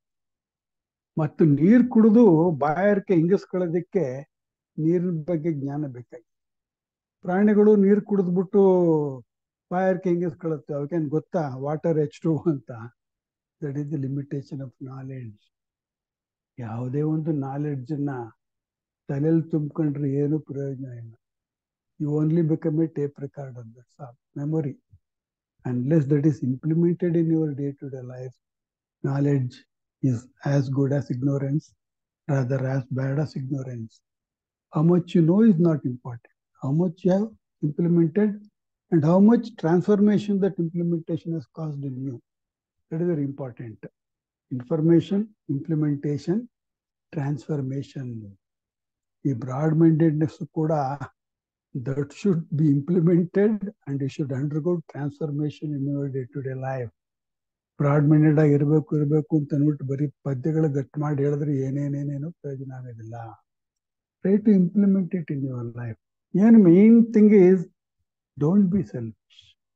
ಮತ್ತು ನೀರು ಕುಡಿದು ಬಾಯಾರಿಕೆ ಹಿಂಗಿಸ್ಕೊಳ್ಳೋದಕ್ಕೆ ನೀರಿನ ಬಗ್ಗೆ ಜ್ಞಾನ ಬೇಕಾಗಿ. ಪ್ರಾಣಿಗಳು ನೀರು ಕುಡಿದ್ಬಿಟ್ಟು ಬಾಯಾರಿಕೆ ಹಿಂಗಿಸ್ಕೊಳ್ಳುತ್ತೆ, ಅವಕ್ಕೇನು ಗೊತ್ತಾ ವಾಟರ್ H2O ಅಂತ? That is the limitation of knowledge. ಯಾವುದೇ ಒಂದು ನಾಲೆಡ್ಜನ್ನ ತಲೆಯಲ್ಲಿ ತುಂಬಿಕೊಂಡ್ರೆ ಏನು ಪ್ರಯೋಜನ ಇಲ್ಲ. You only become a tape recorder, that's all. Memory. Unless that is implemented in your day-to-day life, knowledge is as good as ignorance, rather as bad as ignorance. How much you know is not important. How much you have implemented and how much transformation that implementation has caused in you. That is very important. Information, implementation, transformation. The broad-mindedness kuda, that should be implemented and you should undergo transformation in your day-to-day life. Broad minded ಆಗಿ ಇರಬೇಕು ಅಂತ ಅಂದ್ಬಿಟ್ಟು ಬರೀ ಪದ್ಯಗಳು ಗಟ್ಟಿ ಮಾಡಿ ಹೇಳಿದ್ರೆ ಏನೇನೇನೇನೋ ಪ್ರಯೋಜನ ಆಗೋದಿಲ್ಲ. Try to implement it in your life. ಏನು main thing is, don't be selfish.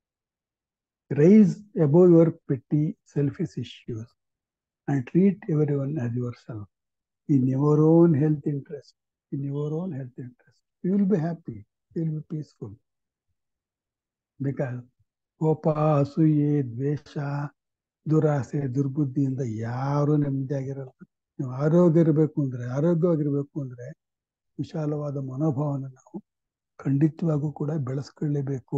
Rise above your petty selfish issues and treat everyone as yourself, in your own health interest. In your own health interest, you will be happy, you will be peaceful. Because ಕೋಪ, ಅಸೂಯೆ, ದ್ವೇಷ, ದುರಾಸೆ, ದುರ್ಬುದ್ಧಿಯಿಂದ ಯಾರು ನೆಮ್ಮದಿಯಾಗಿರಲ್ಲ. ನೀವು ಆರೋಗ್ಯವಾಗಿರ್ಬೇಕು ಅಂದ್ರೆ ವಿಶಾಲವಾದ ಮನೋಭಾವನ ನಾವು ಖಂಡಿತವಾಗೂ ಕೂಡ ಬೆಳೆಸ್ಕೊಳ್ಳೇಬೇಕು.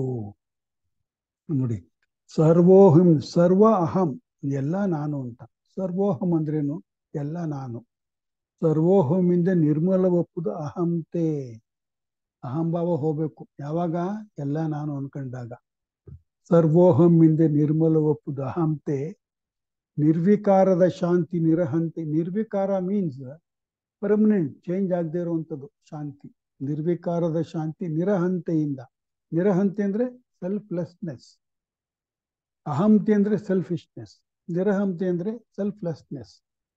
ನೋಡಿ, ಸರ್ವೋಹಂ, ಸರ್ವ ಅಹಂ, ಎಲ್ಲ ನಾನು ಅಂತ. ಸರ್ವೋಹಂ ಅಂದ್ರೇನು? ಎಲ್ಲ ನಾನು. ಸರ್ವೋಹಮಿಂದ ನಿರ್ಮಲ ಒಪ್ಪುದು ಅಹಂತೆ. ಅಹಂಭಾವ ಹೋಗ್ಬೇಕು. ಯಾವಾಗ? ಎಲ್ಲ ನಾನು ಅನ್ಕೊಂಡಾಗ. ಸರ್ವೋಹಮಿಂದ ನಿರ್ಮಲ ಒಪ್ಪುದು ಅಹಂತೆ, ನಿರ್ವಿಕಾರದ ಶಾಂತಿ ನಿರಹಂತೆ. ನಿರ್ವಿಕಾರ ಮೀನ್ಸ್ ಪರ್ಮನೆಂಟ್, ಚೇಂಜ್ ಆಗದೆ ಇರುವಂಥದ್ದು ಶಾಂತಿ. ನಿರ್ವಿಕಾರದ ಶಾಂತಿ ನಿರಹಂತೆಯಿಂದ. ನಿರಹಂತೆ ಅಂದ್ರೆ ಸೆಲ್ಫ್ಲೆಸ್ನೆಸ್. ಅಹಂತೆ ಅಂದ್ರೆ ಸೆಲ್ಫಿಶ್ನೆಸ್, ನಿರಹಂತೆ ಅಂದ್ರೆ ಸೆಲ್ಫ್ಲೆಸ್ನೆಸ್.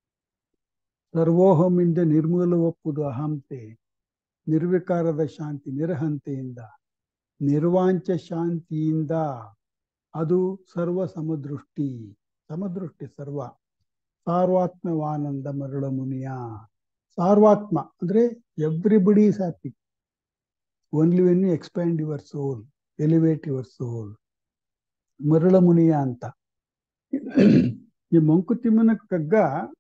ಸರ್ವೋಹಮಿಂದ ನಿರ್ಮೂಲ ಒಪ್ಪುದು ಅಹಂತೆ, ನಿರ್ವಿಕಾರದ ಶಾಂತಿ ನಿರಹಂತೆಯಿಂದ. ನಿರ್ವಾಂಚ ಶಾಂತಿಯಿಂದ, ಅದು ಸರ್ವ ಸಮದೃಷ್ಟಿ. ಸಮದೃಷ್ಟಿ ಸರ್ವ. ಸಾರ್ವಾತ್ಮವಾನಂದ ಮರಳ ಮುನಿಯ. ಸಾರ್ವಾತ್ಮ ಅಂದ್ರೆ everybody is happy only when you expand your soul, elevate your soul. Marula Muniya ಅಂತ. ಈ ಮಂಕುತಿಮ್ಮನ ಕಗ್ಗ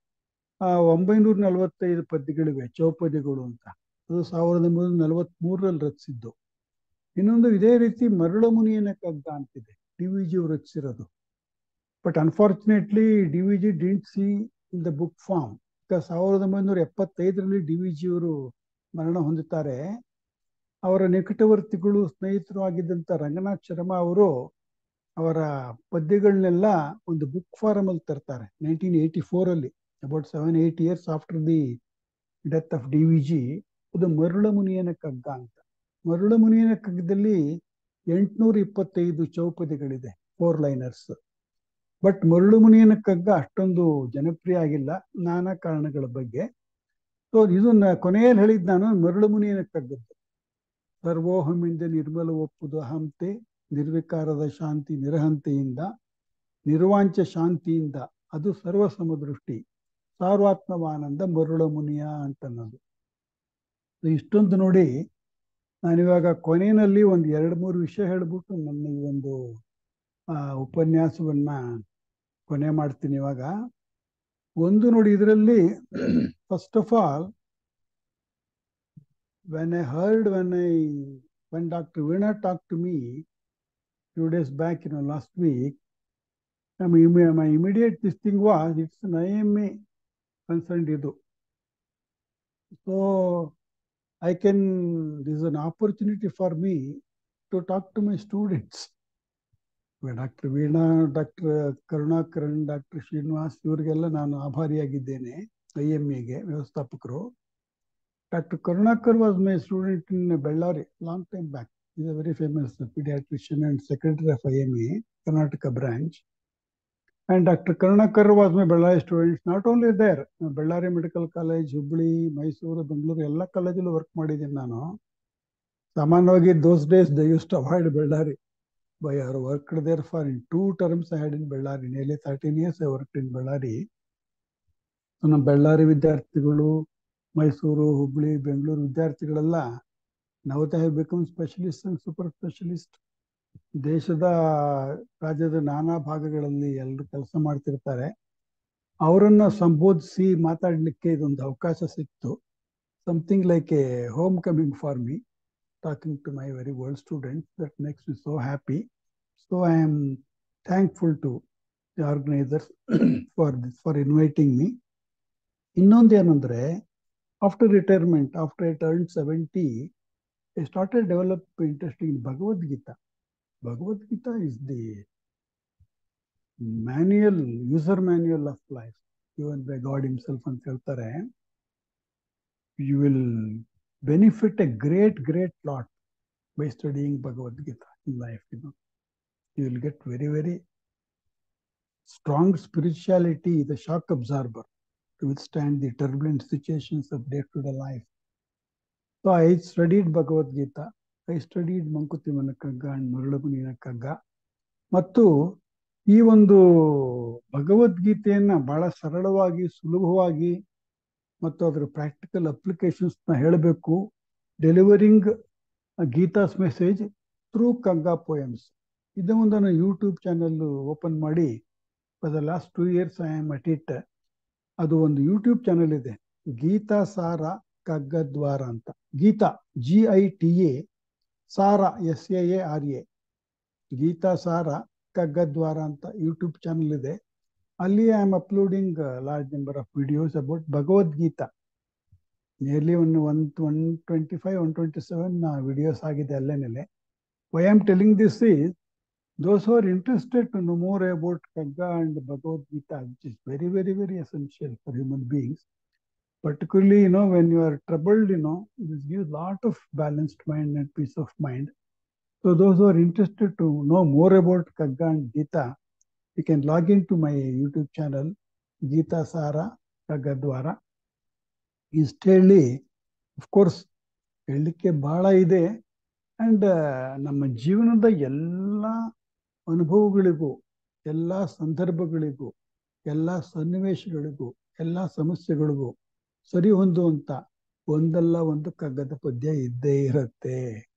945 ಪದ್ಯಗಳಿವೆ, ಚೌಪದಿಗಳು ಅಂತ. ಅದು 1943ರಲ್ಲಿ ರಚಿಸಿದ್ದು. ಇನ್ನೊಂದು ಇದೇ ರೀತಿ ಮರಳ ಮುನಿಯನ ಕಗ್ಗ ಅಂತಿದೆ, DVG ಅವರು ರಚಿಸಿರೋದು. But unfortunately DVG didn't see in the book form. 1975ರಲ್ಲಿ DVG ಅವರು ಮರಣ ಹೊಂದುತ್ತಾರೆ. ಅವರ ನಿಕಟವರ್ತಿಗಳು, ಸ್ನೇಹಿತರು ಆಗಿದ್ದಂಥ ರಂಗನಾಥ್ ಶರ್ಮಾ ಅವರು ಅವರ ಪದ್ಯಗಳನ್ನೆಲ್ಲ ಒಂದು ಬುಕ್ ಫಾರಮ್ ಅಲ್ಲಿ ತರ್ತಾರೆ 1984ಅಲ್ಲಿ. About 7-8 years after the death of DVG. ಅದು ಮರುಳ ಮುನಿಯನ ಕಗ್ಗ ಅಂತ. ಮರುಳ ಮುನಿಯನ ಕಗ್ಗದಲ್ಲಿ 825 ಚೌಪದಿಗಳಿದೆ, 4 ಲೈನರ್ಸ್. ಬಟ್ ಮರುಳು ಮುನಿಯನ ಕಗ್ಗ ಅಷ್ಟೊಂದು ಜನಪ್ರಿಯ ಆಗಿಲ್ಲ, ನಾನಾ ಕಾರಣಗಳ ಬಗ್ಗೆ. ಸೊ ಇದನ್ನ ಕೊನೆಯಲ್ಲಿ ಹೇಳಿದ್ ನಾನು, ಮರುಳು ಮುನಿಯನ ಕಗ್ಗದ್ದು. ಸರ್ವೋಹಮಿಂದ ನಿರ್ಮಲ ಒಪ್ಪುದು ಅಹಂತೆ, ನಿರ್ವಿಕಾರದ ಶಾಂತಿ ನಿರಹಂತೆಯಿಂದ. ನಿರ್ವಾಂಚ ಶಾಂತಿಯಿಂದ, ಅದು ಸರ್ವ ಸಮದೃಷ್ಟಿ. ಸಾರ್ವಾತ್ಮವಾನಂದ ಮರುಳ ಮುನಿಯ ಅಂತನ್ನೋದು. ಇಷ್ಟೊಂದು ನೋಡಿ ನಾನಿವಾಗ ಕೊನೆಯಲ್ಲಿ ಒಂದು 2-3 ವಿಷಯ ಹೇಳ್ಬಿಟ್ಟು ನನ್ನ ಈ ಒಂದು ಉಪನ್ಯಾಸವನ್ನ ಕೊನೆ ಮಾಡ್ತೀನಿ. ಇವಾಗ ಒಂದು ನೋಡಿ, ಇದರಲ್ಲಿ first of all when Dr. Veena talked to me few days back, last week, my immediate this thing was, it's an IMA concerned idu. So this is an opportunity for me to talk to my students. Dr. Veena, Dr. Karunakaran, Dr. Srinivas, ಇವರಿಗೆಲ್ಲ ನಾನು ಆಭಾರಿಯಾಗಿದ್ದೇನೆ. IMAಗೆ ವ್ಯವಸ್ಥಾಪಕರು. Dr. Karunakar was my student in Bellary long time back. He is a very famous pediatrician and secretary of IMA, Karnataka branch. And Dr. Karunakar was my Bellary student. Not only there, Bellary Medical College, Hubli, Mysore, Bangalore, ಎಲ್ಲ ಕಾಲೇಜಲ್ಲೂ work ಮಾಡಿದ್ದೀನಿ ನಾನು. ಸಾಮಾನ್ಯವಾಗಿ those days they used to avoid Bellary. But I worked there for 2 terms I had in Bellary. Nearly 13 years I worked in Bellary. So ನಮ್ಮ Bellary ವಿದ್ಯಾರ್ಥಿಗಳು, Mysuru, Hubli, Bengaluru ವಿದ್ಯಾರ್ಥಿಗಳೆಲ್ಲ now they have become specialists and super specialists. ದೇಶದ ರಾಜ್ಯದ ನಾನಾ ಭಾಗಗಳಲ್ಲಿ ಎಲ್ಲರೂ ಕೆಲಸ ಮಾಡ್ತಿರ್ತಾರೆ. ಅವರನ್ನ ಸಂಬೋಧಿಸಿ ಮಾತಾಡಲಿಕ್ಕೆ ಇದೊಂದು ಅವಕಾಶ ಸಿಕ್ತು. Something like a homecoming for me, talking to my very old students. That makes me so happy. So I am thankful to the organizers for inviting me. ಇನ್ನೊಂದು ಏನಂದ್ರೆ, after retirement, after I turned 70, I started developing interest in Bhagavad Gita. Bhagavad Gita is the user manual of life, given by God himself ಅಂತ ಹೇಳ್ತಾರೆ. You will benefit a great lot by studying Bhagavad Gita in life. You will get very, very strong spirituality, the shock absorber, to withstand the turbulent situations of day-to-day life. So I studied Bhagavad Gita. I studied Mankutimana Kagga and Marulamunina Kagga. ಮತ್ತು ಈ ಒಂದು ಭಗವದ್ಗೀತೆಯನ್ನ ಬಹಳ ಸರಳವಾಗಿ, ಸುಲಭವಾಗಿ ಮತ್ತು ಅದರ practical ಅಪ್ಲಿಕೇಶನ್ಸ್ನ ಹೇಳಬೇಕು. Delivering Gita's message through Kagga poems. ಇದು ಒಂದು ನಾನು ಯೂಟ್ಯೂಬ್ ಚಾನಲ್ ಓಪನ್ ಮಾಡಿ for the last 2 years I am at it. ಅದು ಒಂದು ಯೂಟ್ಯೂಬ್ ಚಾನಲ್ ಇದೆ, ಗೀತಾ ಸಾರ ಕಗ್ಗದ್ವಾರ ಅಂತ. ಗೀತಾ GITA, ಸಾರ SAARA, ಗೀತಾ ಸಾರ ಕಗ್ಗದ್ವಾರ ಅಂತ ಯೂಟ್ಯೂಬ್ ಚಾನಲ್ ಇದೆ. ಅಲ್ಲಿ I am uploading large number of videos about Bhagavad Gita. Nearly 125-127 videos ಆಗಿದೆ ಅಲ್ಲೇನೆಲೆ. Why am telling this is, those who are interested to know more about Kagga and Bhagavad Gita, which is very, very, very essential for human beings, particularly, when you are troubled, this gives a lot of balanced mind and peace of mind. So those who are interested to know more about Kagga and Gita, you can log into my YouTube channel, Gita Sara Kaggadwara. ಇಷ್ಟೇಳಿ, of course, ಹೇಳಲಿಕ್ಕೆ ಬಹಳ ಇದೆ. And ನಮ್ಮ ಜೀವನದ ಎಲ್ಲ ಅನುಭವಗಳಿಗೂ, ಎಲ್ಲ ಸಂದರ್ಭಗಳಿಗೂ, ಎಲ್ಲ ಸನ್ನಿವೇಶಗಳಿಗೂ, ಎಲ್ಲ ಸಮಸ್ಯೆಗಳಿಗೂ ಸರಿ ಹೊಂದುವಂತ ಒಂದಲ್ಲ ಒಂದು ಕಗ್ಗದ ಪದ್ಯ ಇದ್ದೇ ಇರುತ್ತೆ.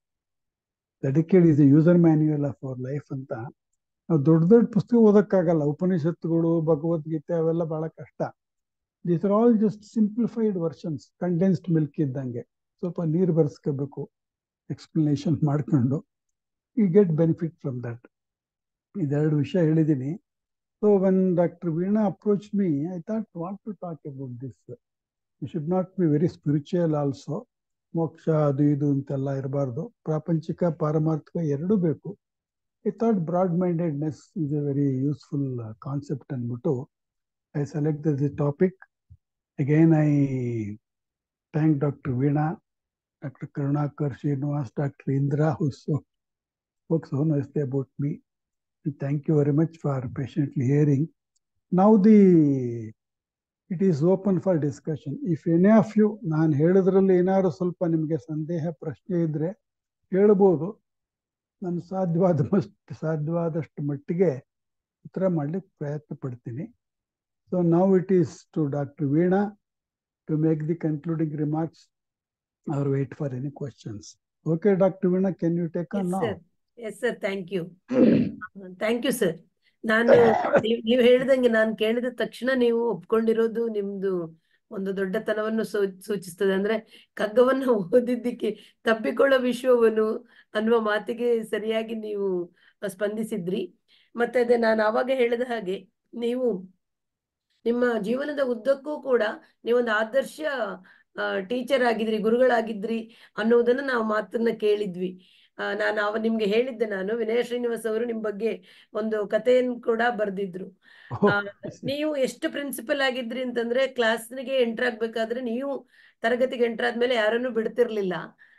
ಅದಕ್ಕೆ is user manual of our life ಅಂತ. ನಾವು ದೊಡ್ಡ ಪುಸ್ತಕ ಓದಕ್ಕಾಗಲ್ಲ. ಉಪನಿಷತ್ತುಗಳು, ಭಗವದ್ಗೀತೆ ಅವೆಲ್ಲ ಬಹಳ ಕಷ್ಟ. These are all just simplified versions, condensed milk ಇದ್ದಂಗೆ. ಸ್ವಲ್ಪ ನೀರು ಬರ್ಸ್ಕೋಬೇಕು, ಎಕ್ಸ್ಪ್ಲನೇಷನ್ ಮಾಡ್ಕೊಂಡು, you get benefit from that. ಇದೆರಡು ವಿಷಯ ಹೇಳಿದ್ದೀನಿ. So when doctor Veena approach me, I thought what to talk about this. You should not be very spiritual also. ಮೋಕ್ಷ ಅದು ಇದು ಅಂತೆಲ್ಲ ಇರಬಾರ್ದು. ಪ್ರಾಪಂಚಿಕ, ಪಾರಮಾರ್ಥಿಕ ಎರಡೂ ಬೇಕು. I thought broad mindedness is a very useful concept ಅಂದ್ಬಿಟ್ಟು I selected the topic. Again I thank doctor Veena, Dr. Karunakar, Srinivas, Dr. Indra, who spoke so nicely about me. And thank you very much for patiently hearing. Now it is open for discussion. If any of you, ನಾನು ಹೇಳಿದ್ರಲ್ಲಿ ಏನಾದ್ರು ಸ್ವಲ್ಪ ನಿಮಗೆ ಸಂದೇಹ, ಪ್ರಶ್ನೆ ಇದ್ರೆ ಹೇಳ್ಬೋದು. ನಾನು ಸಾಧ್ಯವಾದಷ್ಟು ಮಟ್ಟಿಗೆ ಉತ್ತರ ಮಾಡ್ಲಿಕ್ಕೆ ಪ್ರಯತ್ನ ಪಡ್ತೀನಿ. So now it is to Dr. Veena to make the concluding remarks. or wait for any questions. Okay, Dr. Veena, can you take on now? Yes sir, thank you. Thank you sir. ನಾನು ನೀವು ಹೇಳಿದಂಗೆ ನಾನು ಕೇಳಿದ ತಕ್ಷಣ ನೀವು ಒಪ್ಕೊಂಡಿರೋದು ನಿಮ್ದು ಒಂದು ದೊಡ್ಡತನವನ್ನು ಸೂಚಿಸ್ತದೆ. ಅಂದ್ರೆ ಕಗ್ಗವನ್ನು ಓದಿದ್ದಕ್ಕೆ ತಬ್ಬಿಕೊಳ್ಳೋ ವಿಶ್ವವನ್ನು ಅನ್ನುವ ಮಾತಿಗೆ ಸರಿಯಾಗಿ ನೀವು ಸ್ಪಂದಿಸಿದ್ರಿ. ಮತ್ತೆ ಅದೇ ನಾನು ಆವಾಗ ಹೇಳಿದ ಹಾಗೆ ನೀವು ನಿಮ್ಮ ಜೀವನದ ಉದ್ದಕ್ಕೂ ಕೂಡ ನೀವೊಂದು ಆದರ್ಶ ಟೀಚರ್ ಆಗಿದ್ರಿ, ಗುರುಗಳಾಗಿದ್ರಿ ಅನ್ನೋದನ್ನ ನಾವು ಮಾತನ್ನ ಕೇಳಿದ್ವಿ. ನಾನು ನಿಮ್ಗೆ ಹೇಳಿದ್ದೆ, ನಾನು ವಿನಯ ಶ್ರೀನಿವಾಸ್ ಅವರು ನಿಮ್ ಬಗ್ಗೆ ಒಂದು ಕಥೆಯನ್ನು ಕೂಡ ಬರ್ದಿದ್ರು. ನೀವು ಎಷ್ಟು ಪ್ರಿನ್ಸಿಪಲ್ ಆಗಿದ್ರಿ ಅಂತಂದ್ರೆ ಕ್ಲಾಸ್ಗೆ ಎಂಟರ್ ಆಗ್ಬೇಕಾದ್ರೆ ನೀವು ತರಗತಿಗೆ ಎಂಟರ್ ಆದ್ಮೇಲೆ ಯಾರನ್ನು ಬಿಡ್ತಿರ್ಲಿಲ್ಲ.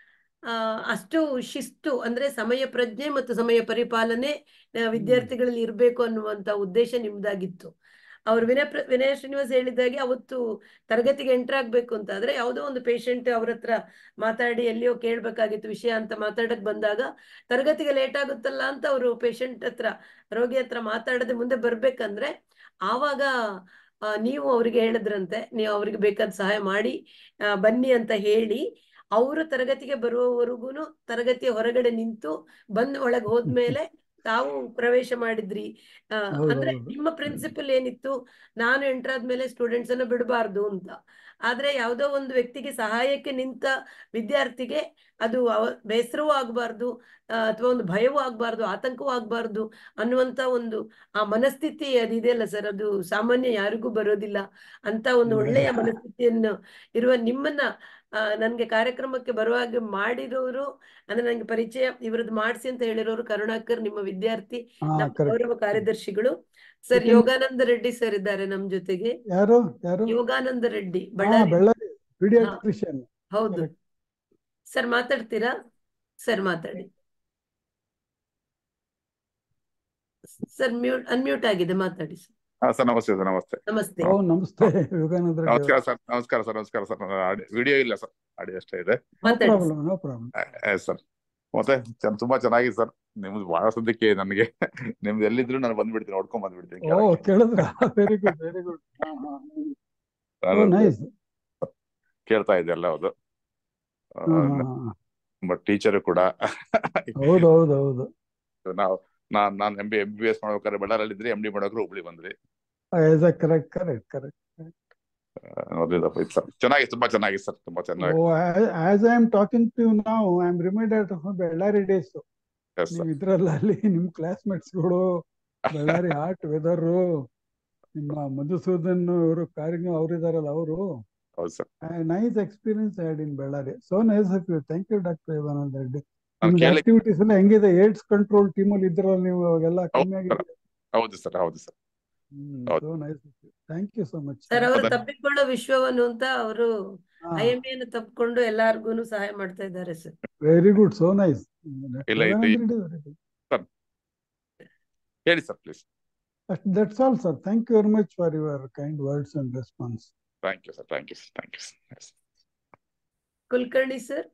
ಅಷ್ಟು ಶಿಸ್ತು, ಅಂದ್ರೆ ಸಮಯ ಪ್ರಜ್ಞೆ ಮತ್ತು ಸಮಯ ಪರಿಪಾಲನೆ ವಿದ್ಯಾರ್ಥಿಗಳಲ್ಲಿ ಇರ್ಬೇಕು ಅನ್ನುವಂತ ಉದ್ದೇಶ ನಿಮ್ದಾಗಿತ್ತು. ಅವ್ರು ವಿನಯ ಶ್ರೀನಿವಾಸ್ ಹೇಳಿದಾಗೆ ಅವತ್ತು ತರಗತಿಗೆ ಎಂಟರ್ ಆಗ್ಬೇಕು ಅಂತ ಆದ್ರೆ ಯಾವುದೋ ಒಂದು ಪೇಷಂಟ್ ಅವ್ರ ಹತ್ರ ಮಾತಾಡಿ ಎಲ್ಲಿಯೋ ಕೇಳ್ಬೇಕಾಗಿತ್ತು ವಿಷಯ ಅಂತ ಮಾತಾಡಕ್ ಬಂದಾಗ ತರಗತಿಗೆ ಲೇಟ್ ಆಗುತ್ತಲ್ಲ ಅಂತ ಅವರು ಪೇಷಂಟ್ ಹತ್ರ, ರೋಗಿ ಹತ್ರ ಮಾತಾಡದೆ ಮುಂದೆ ಬರ್ಬೇಕಂದ್ರೆ ಆವಾಗ ನೀವು ಅವ್ರಿಗೆ ಹೇಳಿದ್ರಂತೆ, ನೀವು ಅವ್ರಿಗೆ ಬೇಕಾದ ಸಹಾಯ ಮಾಡಿ ಬನ್ನಿ ಅಂತ ಹೇಳಿ ಅವರು ತರಗತಿಗೆ ಬರುವವರೆಗೂ ತರಗತಿಯ ಹೊರಗಡೆ ನಿಂತು ಬಂದ್ ಒಳಗೆ ಹೋದ್ಮೇಲೆ ತಾವು ಪ್ರವೇಶ ಮಾಡಿದ್ರಿ. ಅಂದ್ರೆ ನಿಮ್ಮ ಪ್ರಿನ್ಸಿಪಲ್ ಏನಿತ್ತು, ನಾನು ಎಂಟರ್ ಆದ್ಮೇಲೆ ಸ್ಟೂಡೆಂಟ್ಸ್ ಅನ್ನ ಬಿಡಬಾರ್ದು ಅಂತ. ಆದ್ರೆ ಯಾವುದೋ ಒಂದು ವ್ಯಕ್ತಿಗೆ ಸಹಾಯಕ್ಕೆ ನಿಂತ ವಿದ್ಯಾರ್ಥಿಗೆ ಅದು ಬೇಸರವೂ ಆಗ್ಬಾರ್ದು, ಅಥವಾ ಒಂದು ಭಯವೂ ಆಗ್ಬಾರ್ದು, ಆತಂಕವೂ ಆಗ್ಬಾರ್ದು ಅನ್ನುವಂತ ಒಂದು ಆ ಮನಸ್ಥಿತಿ ಅದಿದೆಯಲ್ಲ ಸರ್, ಅದು ಸಾಮಾನ್ಯ ಯಾರಿಗೂ ಬರೋದಿಲ್ಲ. ಅಂತ ಒಂದು ಒಳ್ಳೆಯ ಮನಸ್ಥಿತಿಯನ್ನು ಇರುವ ನಿಮ್ಮನ್ನ ನನ್ಗೆ ಕಾರ್ಯಕ್ರಮಕ್ಕೆ ಬರುವಾಗ ಮಾಡಿರೋರು, ಅಂದ್ರೆ ನಂಗೆ ಪರಿಚಯ ಇವ್ರದ್ದು ಮಾಡಿಸಿ ಅಂತ ಹೇಳಿರೋರು ಕರುಣಾಕರ್, ನಿಮ್ಮ ವಿದ್ಯಾರ್ಥಿ, ನಮ್ಮ ಗೌರವ ಕಾರ್ಯದರ್ಶಿಗಳು ಸರ್. ಯೋಗಾನಂದ ರೆಡ್ಡಿ ಸರ್ ಇದ್ದಾರೆ ನಮ್ ಜೊತೆಗೆ. ಯಾರು? ಯೋಗಾನಂದ ರೆಡ್ಡಿ, ಬಳ್ಳಾರಿ ಪೀಡಿಯಾಟ್ರಿಷಿಯನ್. ಹೌದು ಸರ್, ಮಾತಾಡ್ತೀರಾ ಸರ್? ಮಾತಾಡಿ ಸರ್, ಅನ್ಮ್ಯೂಟ್ ಆಗಿದೆ, ಮಾತಾಡಿ ಸರ್. ಸರ್ ನಮಸ್ತೆ ಸರ್. ನಮಸ್ತೆ ನಮಸ್ತೆ. ನಮಸ್ತೆ ಯೋಗಾನಂದ ರೆಡ್ಡಿ. ನಮಸ್ಕಾರ ಸರ್. ನಮಸ್ಕಾರ ಸರ್. ನಮಸ್ಕಾರ ಸರ್. ವಿಡಿಯೋ ಇಲ್ಲ ಸರ್, ಆಡಿಯೋ ಅಷ್ಟೇ ಇದೆ. No problem sir. ಮತ್ತೆ ತುಂಬಾ ಚೆನ್ನಾಗಿದೆ ಸರ್. ನಿಮ್ದು ಬಹಳ ಸದ್ಯಕ್ಕೆ ನನಗೆ ನಿಮ್ದು ಎಲ್ಲಿದ್ರು ನಾನು ಬಂದ್ಬಿಡ್ತೀನಿ, ನೋಡ್ಕೊಂಡ್ ಬಂದ್ಬಿಡ್ತೀನಿ. ಕೇಳಿದ್ರ? Very good, very good. ಕೇಳ್ತಾ ಇದ್ದೆ ಎಲ್ಲ. ಹೌದು, ಬಟ್ ಟೀಚರ್ ಕೂಡ. ಹೌದು. ನಾನು MBBS ಮಾಡ್ಬೇಕಾದ್ರೆ ಬಳ್ಳಾರಲ್ಲಿ ಇದ್ರಿ, MD ಮಾಡೋಕ್ರು ಹುಬ್ಳಿ ಬಂದ್ರಿ. ಕರೆಕ್ಟ್. ಚೆನ್ನಾಗಿ, ತುಂಬಾ ಚೆನ್ನಾಗಿ ಸರ್, ತುಂಬಾ ಚೆನ್ನಾಗಿ. As I am talking to you now, I am reminded of Bellary days. ನೀವು ಇದ್ರಲ್ಲ, ಅಲ್ಲಿ ನಿಮ್ ಕ್ಲಾಸ್ಮೇಟ್ಸ್ಗಳು ಬಳ್ಳಾರಿ ಹಾಟ್ ವೆದರ್, ನಿಮ್ಮ ಮಧುಸೂದನ್ ಅವರು ಕಾರ್ಯ ಅವರಿದಾರಲ್ಲ ಅವರು. Nice experience had in Ballari. So nice of you. Thank you doctor Yogananda Reddy. Activities ಎಲ್ಲ ಹೆಂಗಿದೆ? ಏಡ್ಸ್ ಕಂಟ್ರೋಲ್ ಟೀಮ್ ಅಲ್ಲಿ ಇದ್ರಲ್ಲ ನೀವು, ಎಲ್ಲ ಕಮ್ಮಿ ಆಗಿದೆ? ಹೌದು sir. So nice. Thank you so much sir. ಅವರು ತಪ್ಪಿಕೊಳ್ಳೋ ವಿಶ್ವವನ್ನು ಅಂತ ಅವರು IMA ತಪ್ಪಿಕೊಂಡು ಎಲ್ಲಾರ್ಗು ಸಹಾಯ ಮಾಡ್ತಾ ಇದ್ದಾರೆ sir. Very good, so nice. ಹೇಳಿ sir please. That's all sir. Thank you very much for your kind words and response. Thank you sir. Thank you. Yes. Kulkarni sir,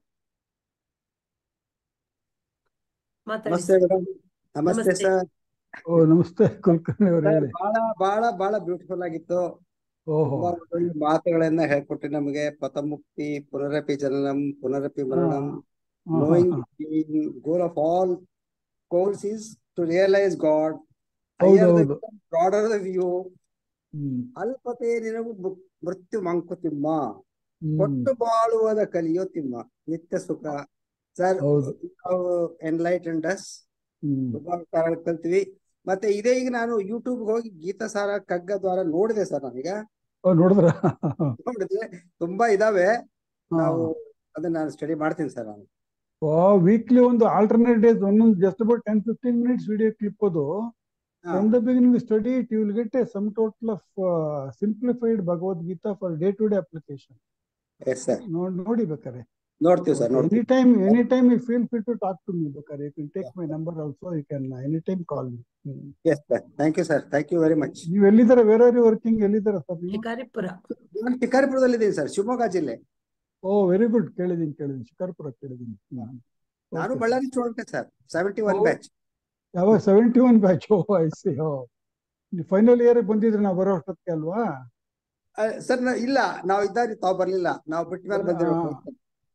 ನಮಸ್ತೆ ಮೇಡಮ್. ನಮಸ್ತೆ ಸರ್. ನಮಸ್ತೆ ಕುಲಕರ್ಣಿ ಅವರೇ. ಬಹಳ ಬ್ಯೂಟಿಫುಲ್ ಆಗಿತ್ತು. ಮಾತುಗಳನ್ನ ಹೇಳ್ಕೊಟ್ರಿ ನಮಗೆ. ಪತಮುಕ್ತಿ, ಪುನರಪಿ ಜನನಂ, ಪುನರಪಿ ಮರಣಂ. Knowing the goal of all goals is to realize God. Higher the vision, broader the view. ಅಲ್ಪತೆ ನಿನಗೂ ಮೃತ್ಯು ಮಂಕುತಿಮ್ಮ, ಕೊಟ್ಟು ಬಾಳುವುದ ಕಲಿಯೋ ತಿಮ್ಮ, ನಿತ್ಯ ಸುಖ. Sir, enlightened us. ತುಂಬಾ ಕಲ್ತೀವಿ. ಮತ್ತೆ ಇದೇ ಈಗ ನಾನು ಯೂಟ್ಯೂಬ್ ಹೋಗಿ ಗೀತಾಸಾರ ಕಗ್ಗ ದ್ವಾರ ನೋಡಿದೆ ಸರ್. ನಾನೀಗ ನೋಡಿದ್ರೆ ತುಂಬಾ ಇದಾವೆ. ನಾವು ಅದನ್ನ ನಾನು ಸ್ಟಡಿ ಮಾಡ್ತೀನಿ ಸರ್. ನಾನು ವೀಕ್ಲಿ ಒಂದು ಆಲ್ಟರ್ನೇಟ್ ಡೇಸ್ ಒಂದೊಂದು just about 10-15 minutes video clip ಅದು. From the beginning study it, you will get a sum total of simplified Bhagavad Gita for day-to-day application. Yes sir. ನೋಡಿ ಬೇಕಾರೆ ನೋಡ್ತೀವಿ sir. anytime you feel free to talk to me ಬೇಕಾರೆ. You can take my number also. You can anytime call me. Yes sir. Thank you sir. Thank you very much. ನೀವು ಎಲ್ಲಿದ್ದೀರಾ? Where are you working? ಎಲ್ಲಿದ್ದೀರಾ sir ನೀವು? ಶಿಕಾರಿಪುರ. ನಾನು ಶಿಕಾರಿಪುರದಲ್ಲಿ ಇದ್ದೀನಿ sir, Shivamogga ಜಿಲ್ಲೆ. Very good. ಕೇಳಿದೀನಿ ಶಿಕಾರಿಪುರ ಕೇಳಿದೀನಿ. ನಾನು ಬಳ್ಳಾರಿ ಸ್ಟೂಡೆಂಟ್ ಸರ್. 71 ಬ್ಯಾಚ್. ಯಾವಾಗ? 71 batch. I see. Final year ಬಂದಿದ್ರಿ ನಾವು ಬರೋ ಅಷ್ಟೊತ್ತಿಗೆ ಅಲ್ವಾ ಸರ್? ಇಲ್ಲ, ನಾವು ಇದ್ದಾಗ ತಾವು ಬರ್ಲಿಲ್ಲ. ನಾವು ಬಿಟ್ಟ ಮೇಲೆ ಬಂದಿರೋ.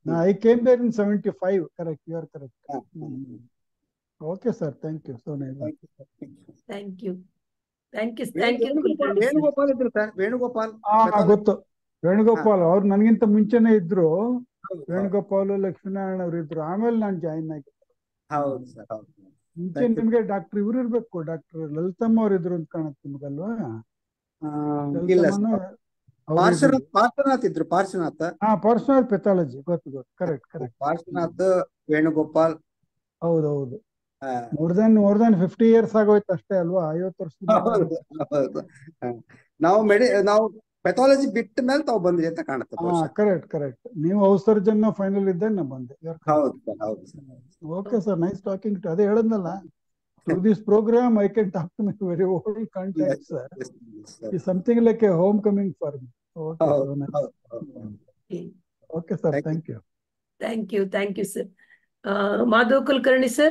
I came there in 75. Correct. You are correct. Okay, sir. Thank you. So nice. Thank you thank you thank you Kulkarni sir. Venugopal ಇದ್ರು ಸರ್, ವೇಣುಗೋಪಾಲ್. ಗೊತ್ತು, ವೇಣುಗೋಪಾಲ್ ಅವ್ರು ನನಗಿಂತ ಮುಂಚೆನೆ ಇದ್ರು. ಹೌದು, ವೇಣುಗೋಪಾಲ್, ಲಕ್ಷ್ಮೀನಾರಾಯಣ ಅವ್ರು ಇದ್ರು. ಆಮೇಲೆ ನಾನು ಜಾಯಿನ್ ಆಗಿದ್ದೆ. ಹೌದು ಸರ್, ಹೌದು. ಮುಂಚೆ ನಿಮ್ಗೆ ಡಾಕ್ಟರ್ ಇವ್ರು ಇರ್ಬೇಕು, ಡಾಕ್ಟರ್ ಲಲಿತಮ್ಮ ಅವ್ರು ಇದ್ರು ಅಂತ ಕಾಣುತ್ತೆ ನಿಮ್ಗಲ್ವಾ? ಇಲ್ಲ ಲಲಿತಮ್ಮನ ಸರ್, ಪಾರ್ಶ್ವನಾಥ್ ಇದ್ರು, ಪಾರ್ಶ್ವನಾಥ್. ಪರ್ಸನಲ್ ಪೆಥಾಲಜಿ ಗೊತ್ತು. ಕರೆಕ್ಟ್. ಪಾರ್ಶ್ವನಾಥ್, ವೇಣುಗೋಪಾಲ್. ಹೌದೌದು. ಮೋರ್ ದನ್ 50 years ಆಗೋಯ್ತು ಅಷ್ಟೇ ಅಲ್ವಾ? 50 ವರ್ಷ. ಹೌದು. ನಾವು ಪೆಥಾಲಜಿ ಬಿಟ್ಟ ಮೇಲೆ ತಾವು ಬಂದ್ರಿ ಅಂತ ಕಾಣುತ್ತೆ. ಕರೆಕ್ಟ್. ನೀವು ಹೌಸ್ ಸರ್ಜನ್ ಫೈನಲ್ ಇದ್ದಾಗ ನಾ ಬಂದೆ. ಹೌದು ಸರ್, ಹೌದು sir. Okay sir, nice talking to. ಅದೇ ಹೇಳದ್ನಲ್ಲ, through this program I can talk to my very old contacts. Yes, It's something like a homecoming for me. Okay, so nice. Okay sir, thank you. Thank you sir. Madhav Kulkarni sir.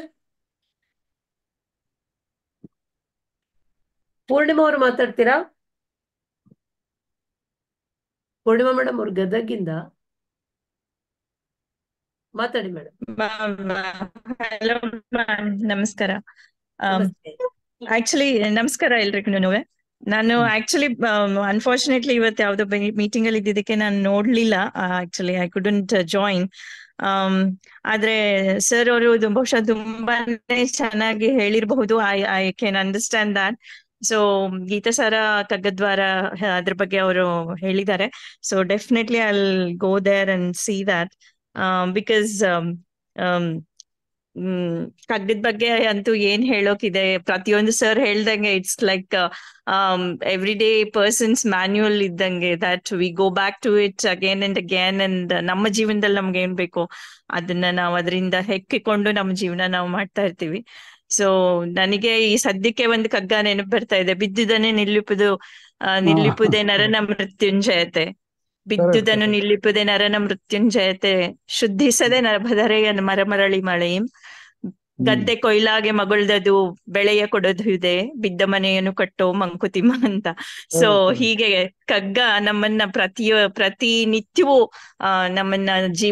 Poornima ಅವರು ಮಾತಾಡ್ತೀರಾ? Purnima madam ಅವ್ರು ಗದಗಿಂದ ಮಾತಾಡಿ madam. Hello ನಮಸ್ಕಾರ. ನಮಸ್ತೆ. Actually ನಮಸ್ಕಾರ ಎಲ್ರಿಗೂ. ನಾನು actually unfortunately ಇವತ್ತು ಯಾವ್ದೋ ಮೀಟಿಂಗ್ ಅಲ್ಲಿ ಇದ್ದಿದ್ದಕ್ಕೆ ನಾನು ನೋಡ್ಲಿಲ್ಲ. Actually I couldn't join. ಆದ್ರೆ ಸರ್ ಅವರು ಬಹುಶಃ ತುಂಬಾನೇ ಚೆನ್ನಾಗಿ ಹೇಳಿರಬಹುದು. I can understand that. So Gita Sara Kaggadwara ಅದ್ರ ಬಗ್ಗೆ ಅವರು ಹೇಳಿದ್ದಾರೆ. So definitely I will go there and see that. Because ಕಗ್ಗದ ಬಗ್ಗೆ ಅಂತೂ ಏನ್ ಹೇಳೋಕಿದೆ, ಪ್ರತಿಯೊಂದು ಸರ್ ಹೇಳ್ದಂಗೆ it's like everyday person's manual ಇದ್ದಂಗೆ, that we go back to it again and again. And ನಮ್ಮ ಜೀವನದಲ್ಲಿ ನಮ್ಗೆ ಏನ್ ಬೇಕು ಅದನ್ನ ನಾವು ಅದರಿಂದ ಹೆಕ್ಕಿಕೊಂಡು ನಮ್ಮ ಜೀವನ ನಾವು ಮಾಡ್ತಾ ಇರ್ತೀವಿ. ಸೊ ನನಗೆ ಈ ಸದ್ಯಕ್ಕೆ ಒಂದು ಕಗ್ಗ ನೆನಪು ಬರ್ತಾ ಇದೆ. ಬಿದ್ದುದನ್ನೇ ನಿಲ್ಲಿಪುದೇ ನರನ ಮೃತ್ಯುಂಜಯತೆ. ಬಿದ್ದುದನ್ನು ನಿಲ್ಲಿಪುದೇ ನರನ ಮೃತ್ಯುಂಜಯತೆ. ಶುದ್ಧಿಸದೆ ನರಭದರೆಯ ಮರಮರಳಿ ಮಳೆಯಿಂ. ಗದ್ದೆ ಕೊಯ್ಲಾಗೆ ಮಗುಳ್ದದು ಬೆಳೆಯ ಕೊಡೋದು ಬಿದ್ದ ಮನೆಯನ್ನು ಕಟ್ಟೋ ಮಂಕುತಿಮ್ಮ ಅಂತ. ಸೊ ಹೀಗೆ ಕಗ್ಗ ನಮ್ಮನ್ನ ಪ್ರತಿನಿತ್ಯವೂ ನಮ್ಮನ್ನ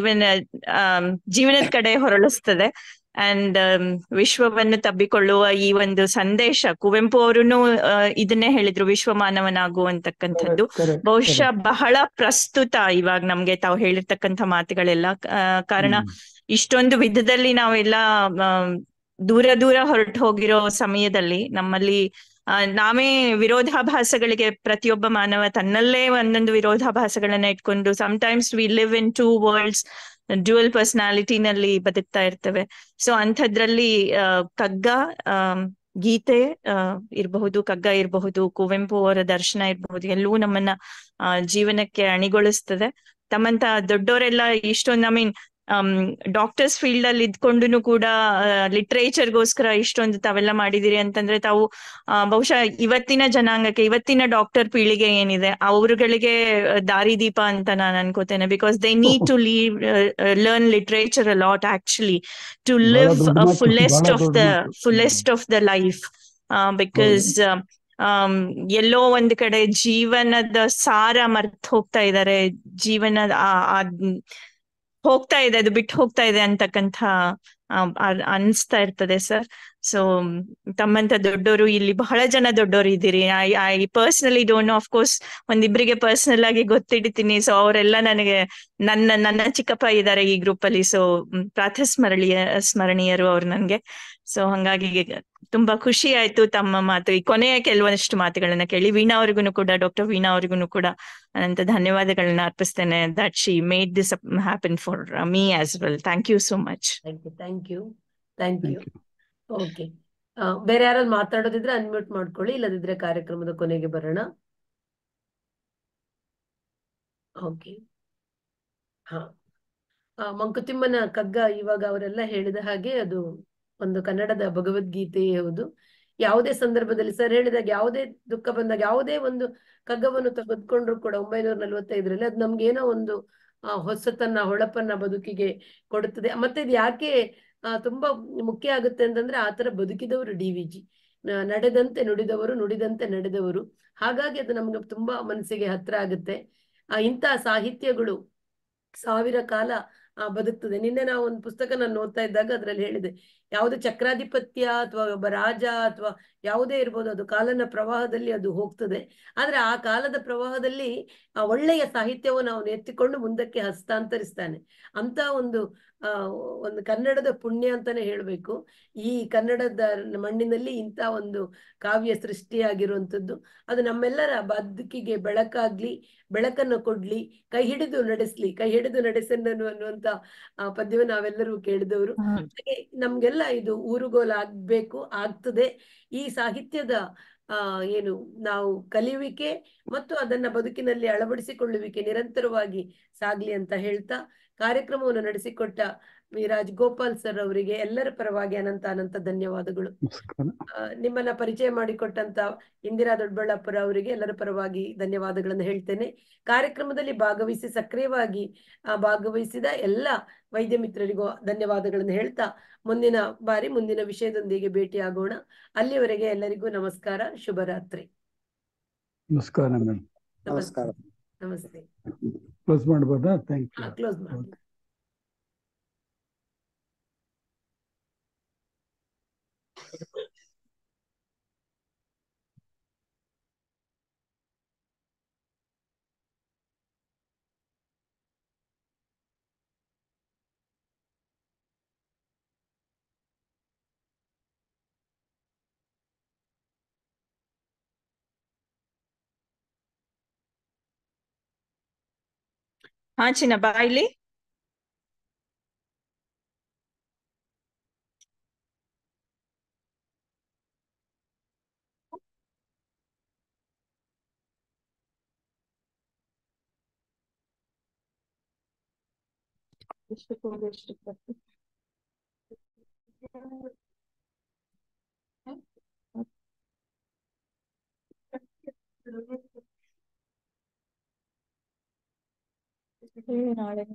ಜೀವನದ ಕಡೆ ಹೊರಳಿಸ್ತದೆ. ಅಂಡ್ ವಿಶ್ವವನ್ನು ತಬ್ಬಿಕೊಳ್ಳುವ ಈ ಒಂದು ಸಂದೇಶ, ಕುವೆಂಪು ಅವರುನು ಇದನ್ನೇ ಹೇಳಿದ್ರು, ವಿಶ್ವ ಮಾನವನಾಗು ಅಂತಕ್ಕಂಥದ್ದು. ಬಹುಶಃ ಬಹಳ ಪ್ರಸ್ತುತ ಇವಾಗ ನಮ್ಗೆ ತಾವು ಹೇಳಿರ್ತಕ್ಕಂಥ ಮಾತುಗಳೆಲ್ಲ. ಕಾರಣ ಇಷ್ಟೊಂದು ವಿಧದಲ್ಲಿ ನಾವೆಲ್ಲ ದೂರ ಹೊರಟು ಹೋಗಿರೋ ಸಮಯದಲ್ಲಿ ನಮ್ಮಲ್ಲಿ ನಾವೇ ವಿರೋಧಾಭಾಸಗಳಿಗೆ, ಪ್ರತಿಯೊಬ್ಬ ಮಾನವ ತನ್ನಲ್ಲೇ ಒಂದೊಂದು ವಿರೋಧಾಭಾಸಗಳನ್ನ ಇಟ್ಕೊಂಡು sometimes we live in 2 worlds, dual ಪರ್ಸನಾಲಿಟಿನಲ್ಲಿ ಬದುಕ್ತಾ ಇರ್ತೇವೆ. ಸೊ ಅಂಥದ್ರಲ್ಲಿ ಕಗ್ಗ, ಗೀತೆ ಇರಬಹುದು, ಕಗ್ಗ ಇರಬಹುದು, ಕುವೆಂಪು ಅವರ ದರ್ಶನ ಇರಬಹುದು, ಎಲ್ಲವೂ ನಮ್ಮನ್ನ ಜೀವನಕ್ಕೆ ಅಣಿಗೊಳಿಸ್ತದೆ. ತಮ್ಮಂತ ದೊಡ್ಡವರೆಲ್ಲ ಇಷ್ಟೊಂದು, ಐ ಮೀನ್ ಡಾಕ್ಟರ್ಸ್ ಫೀಲ್ಡ್ ಅಲ್ಲಿ ಇದ್ಕೊಂಡು ಕೂಡ ಲಿಟ್ರೇಚರ್ಗೋಸ್ಕರ ಇಷ್ಟೊಂದು ತಾವೆಲ್ಲ ಮಾಡಿದಿರಿ ಅಂತಂದ್ರೆ, ತಾವು ಬಹುಶಃ ಇವತ್ತಿನ ಜನಾಂಗಕ್ಕೆ, ಇವತ್ತಿನ ಡಾಕ್ಟರ್ ಪೀಳಿಗೆ ಏನಿದೆ ಅವರುಗಳಿಗೆ ದಾರಿದೀಪ ಅಂತ ನಾನು ಅನ್ಕೋತೇನೆ. Because they need to learn literature a lot actually to live fullest of the life. Because ಎಲ್ಲೋ ಒಂದ್ ಕಡೆ ಜೀವನದ ಸಾರ ಮರ್ತ್ ಹೋಗ್ತಾ ಇದ್ದಾರೆ, ಜೀವನದ ಹೋಗ್ತಾ ಇದೆ, ಅದು ಬಿಟ್ಟು ಹೋಗ್ತಾ ಇದೆ ಅಂತಕ್ಕಂಥ ಅನ್ಸ್ತಾ ಇರ್ತದೆ ಸರ್. ಸೊ ತಮ್ಮಂತ ದೊಡ್ಡವರು ಇಲ್ಲಿ ಬಹಳ ಜನ ದೊಡ್ಡವರು ಇದ್ದೀರಿ. I personally don't know, of course ಒಂದಿಬ್ರಿಗೆ ಪರ್ಸನಲ್ ಆಗಿ ಗೊತ್ತಿಡ್ತೀನಿ. ಸೊ ಅವರೆಲ್ಲ ನನಗೆ ನನ್ನ ಚಿಕ್ಕಪ್ಪ ಇದ್ದಾರೆ ಈ ಗ್ರೂಪ್ ಅಲ್ಲಿ. ಸೊ ಸ್ಮರಣೀಯರು ಅವ್ರು ನನ್ಗೆ. ಸೊ ಹಂಗಾಗಿ ತುಂಬಾ ಖುಷಿ ಆಯ್ತು ತಮ್ಮ ಮಾತು, ಈ ಕೊನೆಯ ಕೆಲವಷ್ಟು ಮಾತುಗಳನ್ನ ಕೇಳಿ. ವೀಣಾ ಅವ್ರಿಗೂ ಕೂಡ, ಡಾಕ್ಟರ್ ವೀಣಾ ಅವ್ರಿಗೂ ಕೂಡ ಅಂತ ಧನ್ಯವಾದಗಳನ್ನ ಅರ್ಪಿಸ್ತೇನೆ. That she made this happen for me as well. Thank you so much. Thank you. Okay, ಬೇರೆ ಯಾರಾದ್ರು ಮಾತಾಡೋದಿದ್ರೆ ಅನ್ಮ್ಯೂಟ್ ಮಾಡ್ಕೊಳ್ಳಿ, ಇಲ್ಲದಿದ್ರೆ ಕಾರ್ಯಕ್ರಮದ ಕೊನೆಗೆ ಬರೋಣ. ಓಕೆ, ಮಂಕುತಿಮ್ಮನ ಕಗ್ಗ ಇವಾಗ ಅವರೆಲ್ಲ ಹೇಳಿದ ಹಾಗೆ ಅದು ಒಂದು ಕನ್ನಡದ ಭಗವದ್ಗೀತೆಯೇ ಹೌದು. ಯಾವುದೇ ಸಂದರ್ಭದಲ್ಲಿ ಸರ್ ಹೇಳಿದಾಗ, ಯಾವುದೇ ದುಃಖ ಬಂದಾಗ, ಯಾವುದೇ ಒಂದು ಕಗ್ಗವನ್ನು ತೆಗೆದುಕೊಂಡ್ರು ಕೂಡ 1945ರಲ್ಲಿ ಅದು ನಮ್ಗೇನೋ ಒಂದು ಹೊಸತನ್ನ, ಹೊಳಪನ್ನ ಬದುಕಿಗೆ ಕೊಡುತ್ತದೆ. ಮತ್ತೆ ಇದು ಯಾಕೆ ತುಂಬಾ ಮುಖ್ಯ ಆಗುತ್ತೆ ಅಂತಂದ್ರೆ, ಆತರ ಬದುಕಿದವರು DVG, ನಡೆದಂತೆ ನುಡಿದವರು, ನುಡಿದಂತೆ ನಡೆದವರು. ಹಾಗಾಗಿ ಅದು ನಮ್ಗೆ ತುಂಬಾ ಮನಸ್ಸಿಗೆ ಹತ್ರ ಆಗುತ್ತೆ. ಇಂಥ ಸಾಹಿತ್ಯಗಳು 1000 ಕಾಲ ಬದುಕ್ತದೆ. ನಿನ್ನೆ ನಾವು ಒಂದು ಪುಸ್ತಕ ನಾನು ಓದ್ತಾ ಇದ್ದಾಗ ಅದ್ರಲ್ಲಿ ಹೇಳಿದೆ, ಯಾವುದು ಚಕ್ರಾಧಿಪತ್ಯ ಅಥವಾ ಒಬ್ಬ ರಾಜ ಅಥವಾ ಯಾವುದೇ ಇರ್ಬೋದು, ಅದು ಕಾಲನ ಪ್ರವಾಹದಲ್ಲಿ ಅದು ಹೋಗ್ತದೆ. ಆದ್ರೆ ಆ ಕಾಲದ ಪ್ರವಾಹದಲ್ಲಿ ಒಳ್ಳೆಯ ಸಾಹಿತ್ಯವನ್ನು ಅವನು ಎತ್ತಿಕೊಂಡು ಮುಂದಕ್ಕೆ ಹಸ್ತಾಂತರಿಸ್ತಾನೆ. ಅಂತ ಒಂದು ಕನ್ನಡದ ಪುಣ್ಯ ಅಂತಾನೆ ಹೇಳ್ಬೇಕು. ಈ ಕನ್ನಡದ ಮಣ್ಣಿನಲ್ಲಿ ಇಂಥ ಒಂದು ಕಾವ್ಯ ಸೃಷ್ಟಿಯಾಗಿರುವಂಥದ್ದು, ಅದು ನಮ್ಮೆಲ್ಲರ ಬದುಕಿಗೆ ಬೆಳಕನ್ನು ಕೊಡ್ಲಿ, ಕೈ ಹಿಡಿದು ನಡೆಸೆನ್ನನು ಅನ್ನುವಂತ ಪದ್ಯವನ್ನು ನಾವೆಲ್ಲರೂ ಕೇಳಿದವರು. ಹಾಗೆ ನಮ್ಗೆಲ್ಲ ಇದು ಊರುಗೋಲು ಆಗ್ತದೆ. ಈ ಸಾಹಿತ್ಯದ ಏನು ನಾವು ಕಲಿಯುವಿಕೆ ಮತ್ತು ಅದನ್ನ ಬದುಕಿನಲ್ಲಿ ಅಳವಡಿಸಿಕೊಳ್ಳುವಿಕೆ ನಿರಂತರವಾಗಿ ಸಾಗ್ಲಿ ಅಂತ ಹೇಳ್ತಾ, ಕಾರ್ಯಕ್ರಮವನ್ನು ನಡೆಸಿಕೊಟ್ಟ ವಿ ರಾಜಗೋಪಾಲ್ ಸರ್ ಅವರಿಗೆ ಎಲ್ಲರ ಪರವಾಗಿ ಅನಂತ ಧನ್ಯವಾದಗಳು. ನಿಮ್ಮನ್ನ ಪರಿಚಯ ಮಾಡಿಕೊಟ್ಟಂತ ಇಂದಿರಾ ದೊಡ್ಡಬಳ್ಳಾಪುರ ಅವರಿಗೆ ಎಲ್ಲರ ಪರವಾಗಿ ಧನ್ಯವಾದಗಳನ್ನು ಹೇಳ್ತೇನೆ. ಕಾರ್ಯಕ್ರಮದಲ್ಲಿ ಭಾಗವಹಿಸಿ ಸಕ್ರಿಯವಾಗಿ ಭಾಗವಹಿಸಿದ ಎಲ್ಲ ವೈದ್ಯ ಮಿತ್ರರಿಗೂ ಧನ್ಯವಾದಗಳನ್ನು ಹೇಳ್ತಾ, ಮುಂದಿನ ಬಾರಿ ಮುಂದಿನ ವಿಷಯದೊಂದಿಗೆ ಭೇಟಿಯಾಗೋಣ. ಅಲ್ಲಿವರೆಗೆ ಎಲ್ಲರಿಗೂ ನಮಸ್ಕಾರ, ಶುಭರಾತ್ರಿ. ನಮಸ್ಕಾರ ಮೇಡಮ್. ನಮಸ್ಕಾರ. ನಮಸ್ತೆ. ಕ್ಲೋಸ್ ಮಾಡ್ಬೋದಾ? Thank you. ಕ್ಲೋಸ್ ಮಾಡಿ. ಹಾ ಚಿನ್ನ, ಬಾ ಇಲ್ಲಿ. ನಾಳೆ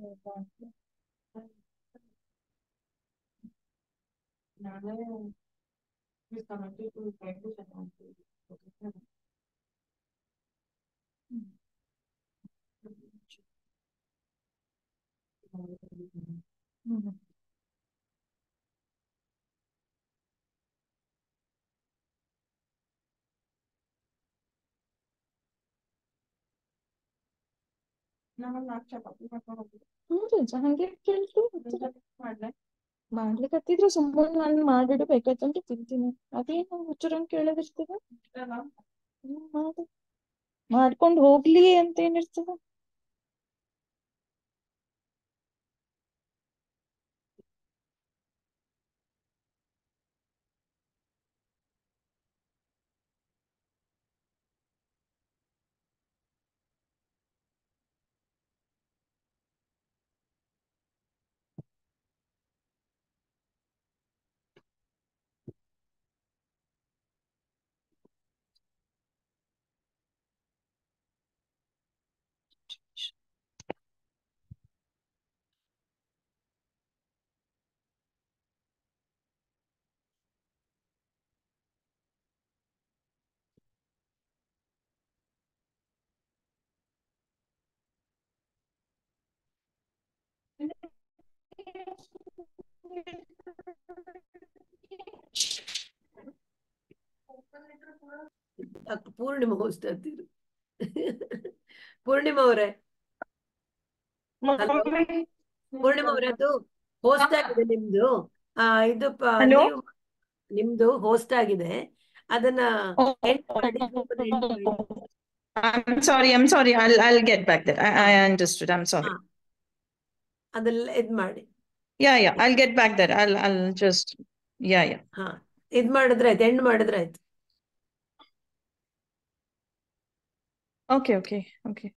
ಹಂಗೆ ಕೇಳ್ತು ಮಾಡ್ಲಿಕ್ಕತ್ತಿದ್ರು. ಸುಮ್ಮನೆ ನಾನು ಮಾಡ್ಬಿಡು ಬೇಕಂತ ತಿಂತೀನಿ. ಅದೇನು ಹುಚ್ಚರಂಗ್ ಕೇಳೋದಿರ್ತದ. ಮಾಡ್ಕೊಂಡು ಹೋಗ್ಲಿ ಅಂತ ಏನಿರ್ತದ. ಪೂರ್ಣಿಮಾ ಹೋಸ್ಟ್ ಆಗ್ತಿದ್ರು. ಪೂರ್ಣಿಮಾ ಅವರೇ, ಪೂರ್ಣಿಮಾ ಅವರೇ, ಅದು ಹೋಸ್ಟ್ ಆಗಿದೆ ನಿಮ್ದು. ಇದು ನಿಮ್ದು ಹೋಸ್ಟ್ ಆಗಿದೆ, ಅದನ್ನ ಎಂಡ್ ಮಾಡಿ. I'm sorry. I'll get back there. I understood. I'm sorry. ಅದೆಲ್ಲ ಇದ್ ಮಾಡಿ. Yeah. I'll get back there. I'll just yeah. ಇದ್ ಮಾಡಿದ್ರೆ ಆಯ್ತು, ಎಂಡ್ ಮಾಡಿದ್ರೆ ಆಯ್ತು. Okay.